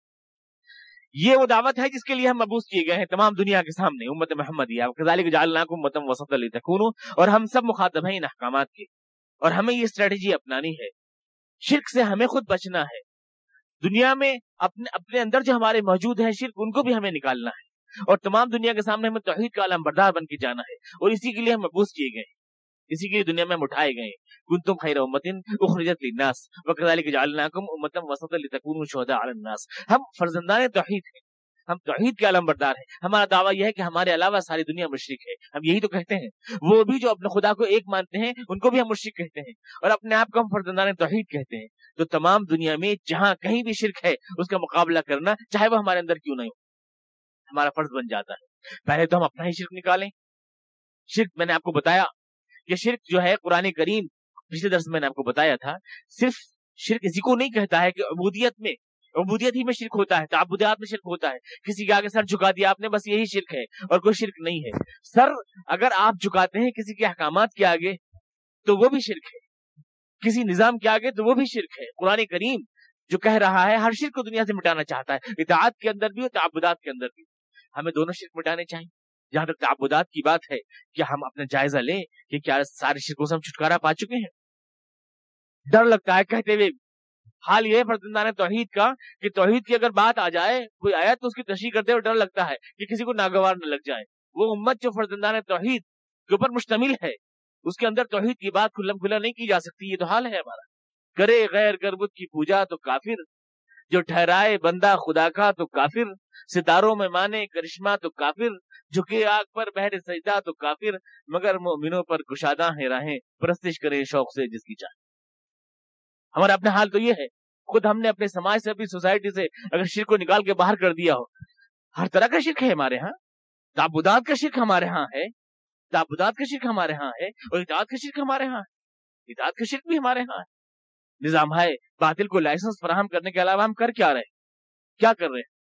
یہ وہ دعوت ہے جس کے لیے ہم مبعوث کیے گئے ہیں تمام دنیا کے سامنے، امت محمدیہ، وَكَذَلِكَ جَعَلْنَاكُمْ أُمَّةً وَسَطًا لِتَكُونُوا، اور ہم سب مخاطب ہیں ان احکامات کے، اور ہمیں یہ اسٹریٹجی اپنانی ہے۔ شرک سے ہمیں خود بچنا ہے، دنیا میں اپنے اندر جو ہمارے موجود ہیں شرک، ان کو بھی ہمیں نکالنا ہے، اور تمام دنیا کے سامنے ہمیں توحید کا علم بردار بن کے جانا ہے، اور اسی کے لیے ہم مبعوث کیے گئے ہیں، اسی کے لیے دنیا میں ہم اٹھائے گئے ہیں۔ کنتم خیر امۃ اخرجت للناس وکذلک جعلناکم امۃ وسطا لتکونوا شہداء علی الناس۔ ہم فرزندان توحید ہیں، ہم توحید کے علم بردار ہیں۔ ہمارا دعویٰ یہ ہے کہ ہمارے علاوہ ساری دنیا مشرک ہے، ہم یہی تو کہتے ہیں۔ وہ بھی جو اپنے خدا کو ایک مانتے ہیں ان کو بھی ہم مشرک کہتے ہیں، اور اپنے آپ کو ہم فرزندان توحید کہتے ہیں۔ تو تمام دنیا میں جہاں کہیں بھی شرک ہے اس کا مقابلہ کرنا، چاہے وہ ہمارے اندر کیوں نہیں ہو، ہمارا فرض بن جاتا ہے۔ پہلے تو ہم اپنا ہی شرک نکالیں۔ شرک میں نے آپ کو بتایا کہ شرک جو ہے قرآن کریم، پچھلے درس میں نے آپ کو بتایا تھا، صرف شرک اسی کو نہیں کہتا ہے کہ عبودیت ہی میں شرک ہوتا ہے، تعبدات میں شرک ہوتا ہے، کسی کے آگے سر جھکا دیا آپ نے بس یہی شرک ہے، اور کوئی شرک نہیں ہے۔ سر اگر آپ جھکاتے ہیں کسی کے احکامات کے آگے تو وہ بھی شرک ہے، کسی نظام کے آگے تو وہ بھی شرک ہے۔ قرآن کریم جو کہہ رہا ہے ہر شرک کو دنیا سے مٹانا چاہتا ہے، اطاعت کے اندر بھی اور تعبدات کے اندر بھی۔ ہمیں دونوں شرک مٹانے چاہیے۔ جہاں تک تعبدات کی بات ہے، کیا ہم اپنا جائزہ لیں کہ کیا سارے شرکوں سے ہم چھٹکارا پا چکے ہیں؟ ڈر لگتا ہے کہتے ہوئے۔ حال یہ ہے فرزندان توحید کا کہ توحید کی اگر بات آ جائے، کوئی آیت، تو اس کی تشریح کرتے ہوئے ڈر لگتا ہے کہ کسی کو ناگوار نہ لگ جائے۔ وہ امت جو فرزندان توحید کے اوپر مشتمل ہے، اس کے اندر توحید کی بات کھلم کھلا نہیں کی جا سکتی۔ یہ تو حال ہے ہمارا۔ کرے غیر گربت کی پوجا تو کافر، جو ٹھہرائے بندہ خدا کا تو کافر، ستاروں میں مانے کرشمہ تو کافر، جھکے آگ پر بہر سجدہ تو کافر، مگر مومنوں پر کشادہ ہیں راہیں، پرستش کریں شوق سے جس کی چاہے۔ ہمارا اپنا حال تو یہ ہے، خود ہم نے اپنے سماج سے، اپنی سوسائٹی سے اگر شرک کو نکال کے باہر کر دیا ہو، ہر طرح کا شرک ہے ہمارے ہاں، تعبدات کا شرک ہمارے ہاں ہے، تعبدات کا شرک ہمارے ہاں ہے، اور اطاعت کا شرک ہمارے ہاں ہے، اطاعت کا شرک بھی ہمارے ہاں ہے۔ نظام ہے باطل کو لائسنس فراہم کرنے کے علاوہ ہم کر کیا رہے ہیں؟ کیا کر رہے ہیں؟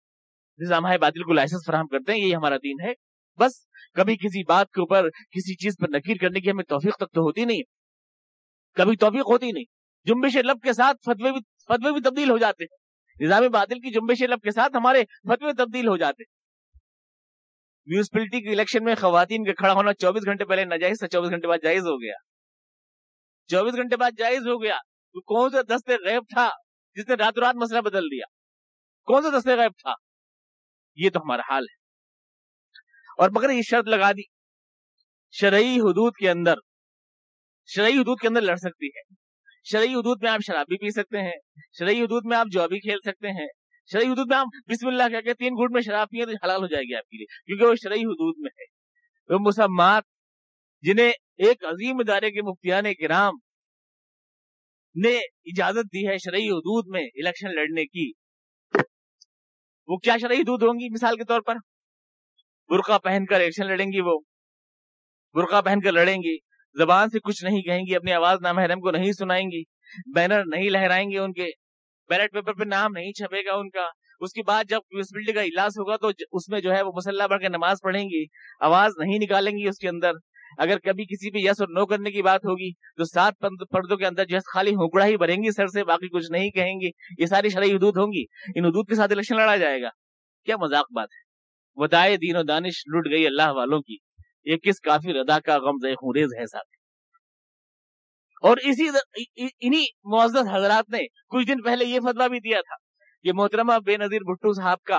निजाम बातिल को लाइसेंस फराहम करते हैं, यही हमारा दीन है। बस कभी किसी बात के ऊपर किसी चीज पर नकीर करने की हमें तौफीक तक तो होती नहीं, कभी तौफीक होती नहीं। जुम्बिश लब के साथ फतवे भी तब्दील हो जाते हैं। निजाम बातिल की जुम्बिश लब के साथ हमारे फतवे तब्दील हो जाते हैं। म्यूनिसिपैलिटी के इलेक्शन में खवातीन का खड़ा होना 24 घंटे पहले नाजायज था, 24 घंटे बाद जायज हो गया। 24 घंटे बाद जायज हो गया। तो कौन सा दस्ते गैब था जिसने रातों रात मसला बदल दिया? कौन सा दस्ते गैब था? ये तो हमारा हाल है। और मगर ये शर्त लगा दी, शरई हुदूद के अंदर लड़ सकती है। शरई हुदूद में आप शराब भी पी सकते हैं, शरई हुदूद में आप जुआ भी खेल सकते हैं, शरई हुदूद में आप बिस्मिल्लाह कह के 3 घूंट में शराब पिए तो हलाल हो जाएगी आपके लिए, क्योंकि वो शरई हुदूद में है। वो मुसम्मात जिन्हें एक अजीम इदारे के मुफ्तियान किराम ने इजाजत दी है शरई हुदूद में इलेक्शन लड़ने की, वो क्या शरई हुदूद होंगी? मिसाल के तौर पर बुर्का पहनकर इलेक्शन लड़ेंगी, वो बुर्का पहनकर लड़ेंगी, जबान से कुछ नहीं कहेंगी, अपनी आवाज नामहरम को नहीं सुनाएंगी, बैनर नहीं लहराएंगे, उनके बैलेट पेपर पे नाम नहीं छपेगा उनका। उसके बाद जब म्यूनिसिपैलिटी का इजलास होगा तो उसमें जो है वो मुसल्ला पढ़ के नमाज पढ़ेंगी, आवाज नहीं निकालेंगी उसके अंदर। अगर कभी किसी पे यस और नो करने की बात होगी तो 7 पर्दों के अंदर जो है खाली हुकड़ा ही भरेंगी सर से, बाकी कुछ नहीं कहेंगी। ये सारी शरई हुदूद होंगी, इन हुदूद के साथ इलेक्शन लड़ा जाएगा। क्या मजाक बात है। वदाए दीन और दानिश लुट गई अल्लाह वालों की, ये किस काफिर अदा का गम ज़े-खुरेज़ है साथ। और इन्हीं मुअज़्ज़ज़ हजरात ने कुछ दिन पहले ये फतवा भी दिया था कि मोहतरमा बेनजीर भुट्टो साहब का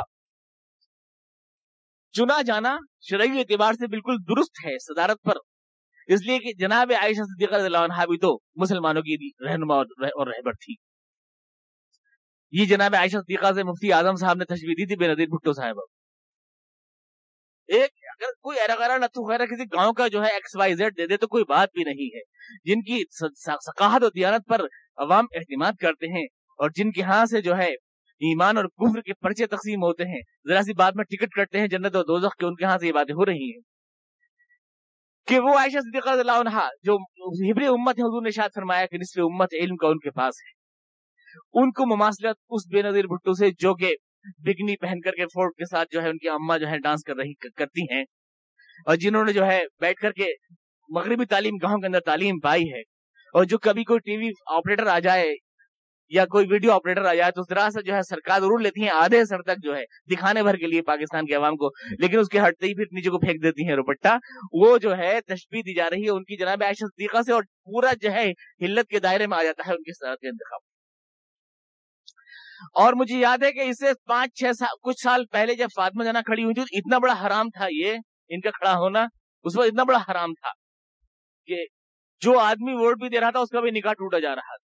चुना जाना शरई एतबार से बिल्कुल दुरुस्त है सदारत पर, इसलिए कि जनाब आयशा सिद्दीक़ा रज़ियल्लाहु अन्हा भी तो मुसलमानों की रहनुमा और रहबर थी। ये जनाब आयशा सिद्दीक़ा से मुफ्ती आजम साहब ने तशबीह दी थी बेनजीर भुट्टो साहब। एक अगर कोई एरागारा नथु खैरा किसी गांव का जो है XYZ दे दे तो कोई बात भी नहीं है। जिनकी सकाहत और दियानत पर अवाम एहतिमाद करते हैं और जिनके यहाँ से जो है ईमान और कुफ्र के पर्चे तकसीम होते हैं, जरा सी बात में टिकट कटते हैं जन्नत और दोज़ख के, उनके यहाँ से ये बातें हो रही हैं कि वो आयशा सिद्दीक़ा रज़ियल्लाहु अन्हा जो हिब्रे उम्मत है, हुज़ूर ने इरशाद फरमाया कि निस्फ़े उम्मत इल्म का उनके पास है, उनको मुमासलत उस बेनज़ीर भुट्टो से जो के बिगनी पहन करके फोर्ट के साथ जो है उनकी अम्मा जो है डांस करती हैं, और जिन्होंने जो है बैठ करके मगरिबी तालीम गांव के अंदर तालीम पाई है, और जो कभी कोई टीवी ऑपरेटर आ जाए या कोई वीडियो ऑपरेटर आ जाए तो जरा सा जो है सरकार जरूर लेती है आधे सर तक जो है दिखाने भर के लिए पाकिस्तान के अवाम को, लेकिन उसके हटते ही फिर नीचे को फेंक देती है रुपट्टा। वो जो है तशबीह दी जा रही है उनकी जनाब आयशा सिद्दीक़ा से, और पूरा जो है हिल्लत के दायरे में आ जाता है उनकी सदारत का इंतखाब। और मुझे याद है कि इससे 5-6 कुछ साल पहले जब फातिमा जना खड़ी हुई थी, इतना बड़ा हराम था ये इनका खड़ा होना, उस वक्त इतना बड़ा हराम था कि जो आदमी वोट भी दे रहा था उसका भी निकाह टूटा जा रहा था।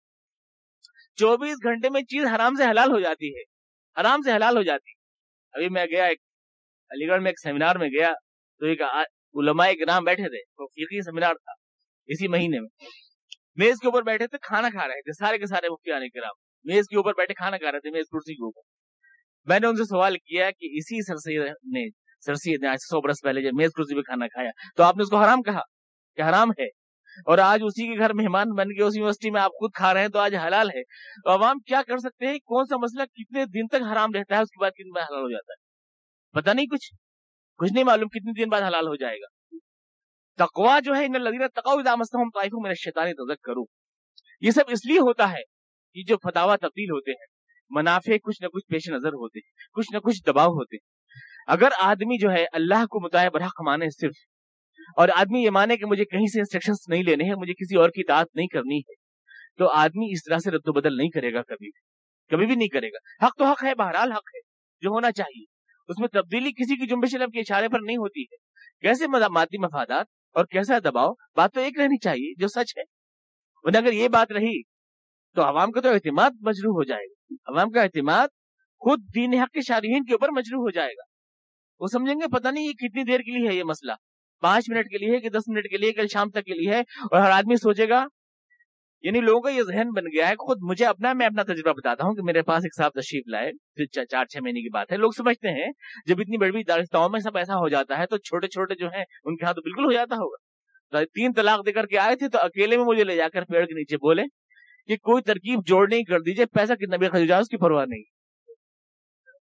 24 घंटे में चीज हराम से हलाल हो जाती है, हराम से हलाल हो जाती है। अभी मैं गया अलीगढ़ में एक सेमिनार में गया तो एक उलमाए किराम बैठे थे, तो फिक़ही सेमिनार था इसी महीने में। मेज के ऊपर बैठे थे, खाना खा रहे थे, सारे के सारे मुफ्तियान किराम मेज के ऊपर बैठे खाना खा रहे थे, मेज कुर्सी के ऊपर। मैंने उनसे सवाल किया कि इसी सरसैयद ने 100 बरस पहले जब मेज कुर्सी पे खाना खाया तो आपने उसको हराम कहा कि हराम है, और आज उसी के घर मेहमान बन के उस यूनिवर्सिटी में आप खुद खा रहे हैं तो आज हलाल है। तो अवाम क्या कर सकते हैं? कौन सा मसला कितने दिन तक हराम रहता है, उसके बाद कितने दिन हलाल हो जाता है, पता नहीं, कुछ नहीं मालूम कितने दिन बाद हलाल हो जाएगा। तकवा जो है, इन्नल लज़ीना तक़ौ इज़ा मस्सहुम ताइफुम मिनश शैतानि तज़क्करू, ये सब इसलिए होता है कि जो फतावा तब्दील होते हैं, मुनाफे कुछ न कुछ पेश नजर होते हैं, कुछ न कुछ दबाव होते हैं। अगर आदमी जो है अल्लाह को मुताए बरहक माने सिर्फ, और आदमी ये माने कि मुझे कहीं से इंस्ट्रक्शंस नहीं लेने हैं, मुझे किसी और की इताअत नहीं करनी है, तो आदमी इस तरह से रद्द बदल नहीं करेगा, कभी भी नहीं करेगा। हक तो हक है, बहरहाल हक है जो होना चाहिए, उसमें तब्दीली किसी की जुम्बिश लब के इशारे पर नहीं होती है। कैसे मादी मफादात और कैसा दबाव, बात तो एक रहनी चाहिए जो सच है। वरना अगर ये बात रही तो अवाम का तो एतमाद मजरूह हो जाएगा, अवाम का एतमाद खुद दीन हक के शारीहीन के ऊपर मजरूह हो जाएगा। वो समझेंगे पता नहीं ये कितनी देर के लिए है, ये मसला 5 मिनट के लिए है कि 10 मिनट के लिए, कल शाम तक के लिए है। और हर आदमी सोचेगा, यानी लोगों का ये जहन बन गया है, खुद मुझे मैं अपना तजुर्बा बताता हूँ कि मेरे पास एक साहब तशरीफ लाए, 4-6 महीने की बात है। लोग समझते हैं जब इतनी बड़ी दारिस्ताओं में सब ऐसा हो जाता है तो छोटे छोटे जो है उनके हाथ तो बिल्कुल हो जाता होगा। तो 3 तलाक देकर के आए थे तो अकेले में मुझे ले जाकर पेड़ के नीचे बोले कि कोई तरकीब जोड़ने ही कर दीजिए, पैसा कितना भी खर्च हो जाए उसकी परवाह नहीं।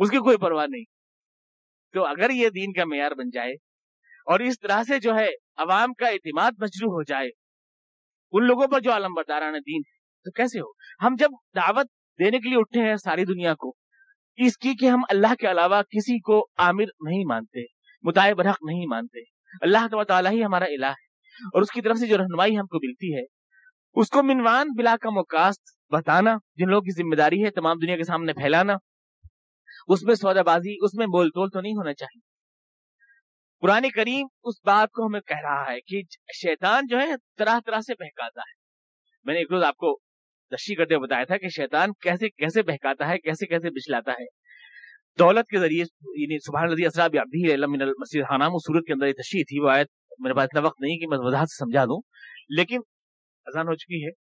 اس کی کوئی پرواہ نہیں. تو اگر یہ دین کا معیار بن جائے اور اس طرح سے جو ہے عوام کا اعتماد مجروح ہو جائے ان لوگوں پر جو علم برداران دین ہے, تو کیسے ہو؟ ہم جب دعوت دینے کے لیے اٹھے ہیں ساری دنیا کو اس کی کہ ہم اللہ کے علاوہ کسی کو عامر نہیں مانتے, مطاع برحق نہیں مانتے, اللہ تعالیٰ ہی ہمارا الہ ہے, اور اس کی طرف سے جو رہنمائی ہم کو ملتی ہے اس کو منوان بلا کا مقاصد بتانا, جن لوگوں کی ذمہ داری ہے تمام دنیا کے سامنے پھیلانا, اس میں سودا بازی, اس میں بول تول تو نہیں ہونا چاہیے. قرآن کریم اس بات کو ہمیں کہہ رہا ہے کہ شیطان جو ہے طرح طرح سے بہکاتا ہے. میں نے ایک روز آپ کو تشریح کرتے ہوئے بتایا تھا کہ شیطان کیسے کیسے بہکاتا ہے, کیسے کیسے بچلاتا ہے. دولت کے ذریعے, یعنی سبحان الذی اسری بعبدہ لیلا من المسجد الحرام, اس سورت کے اندر یہ تشریح تھی, وہ آیت میرے پاس اتنا وقت نہیں کہ میں وضاحت سے سمجھا دوں, لیکن اذان ہو چکی ہے.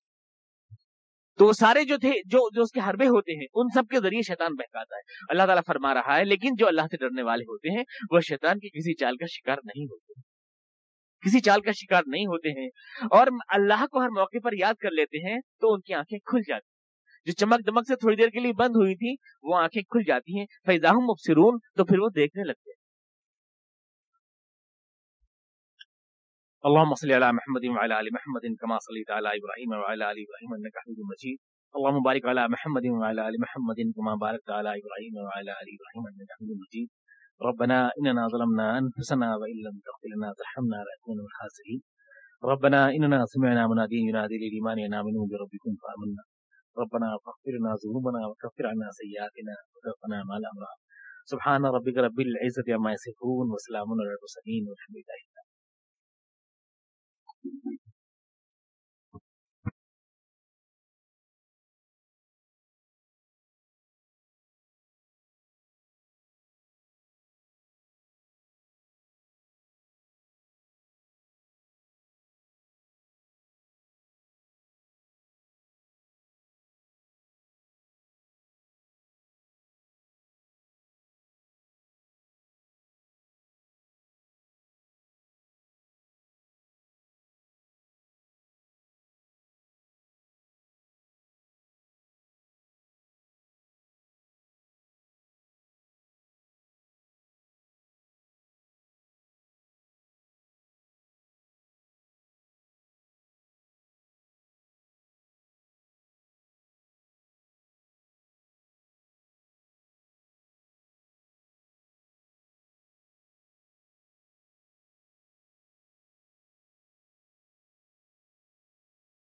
تو سارے جو تھے جو اس کے حربے ہوتے ہیں ان سب کے ذریعے شیطان بہکاتا ہے. اللہ تعالیٰ فرما رہا ہے لیکن جو اللہ سے ڈرنے والے ہوتے ہیں وہ شیطان کی کسی چال کا شکار نہیں ہوتے, کسی چال کا شکار نہیں ہوتے ہیں, اور اللہ کو ہر موقع پر یاد کر لیتے ہیں تو ان کی آنکھیں کھل جاتی ہیں. جو چمک دمک سے تھوڑی دیر کے لیے بند ہوئی تھی وہ آنکھیں کھل جاتی ہیں, فَإِذَا هُمْ مُبْصِرُونَ, تو پھر وہ دیکھنے لگتے ہیں. اللهم صل على محمد وعلى ال محمد كما صليت على ابراهيم وعلى ال ابراهيم انك حميد مجيد. اللهم بارك على محمد وعلى ال محمد كما باركت على ابراهيم وعلى ال ابراهيم انك حميد مجيد. ربنا اننا ظلمنا انفسنا وان لم تغفر لنا وترحمنا لنكون من الخاسرين. ربنا اننا سمعنا مناديا ينادي للايمان ان امنوا بربكم فآمنا. ربنا فاغفر لنا ذنوبنا وكفر عنا سيئاتنا وتوفنا مع الابرار. سبحان ربك رب العزة عما يصفون وسلام على المرسلين والحمد لله.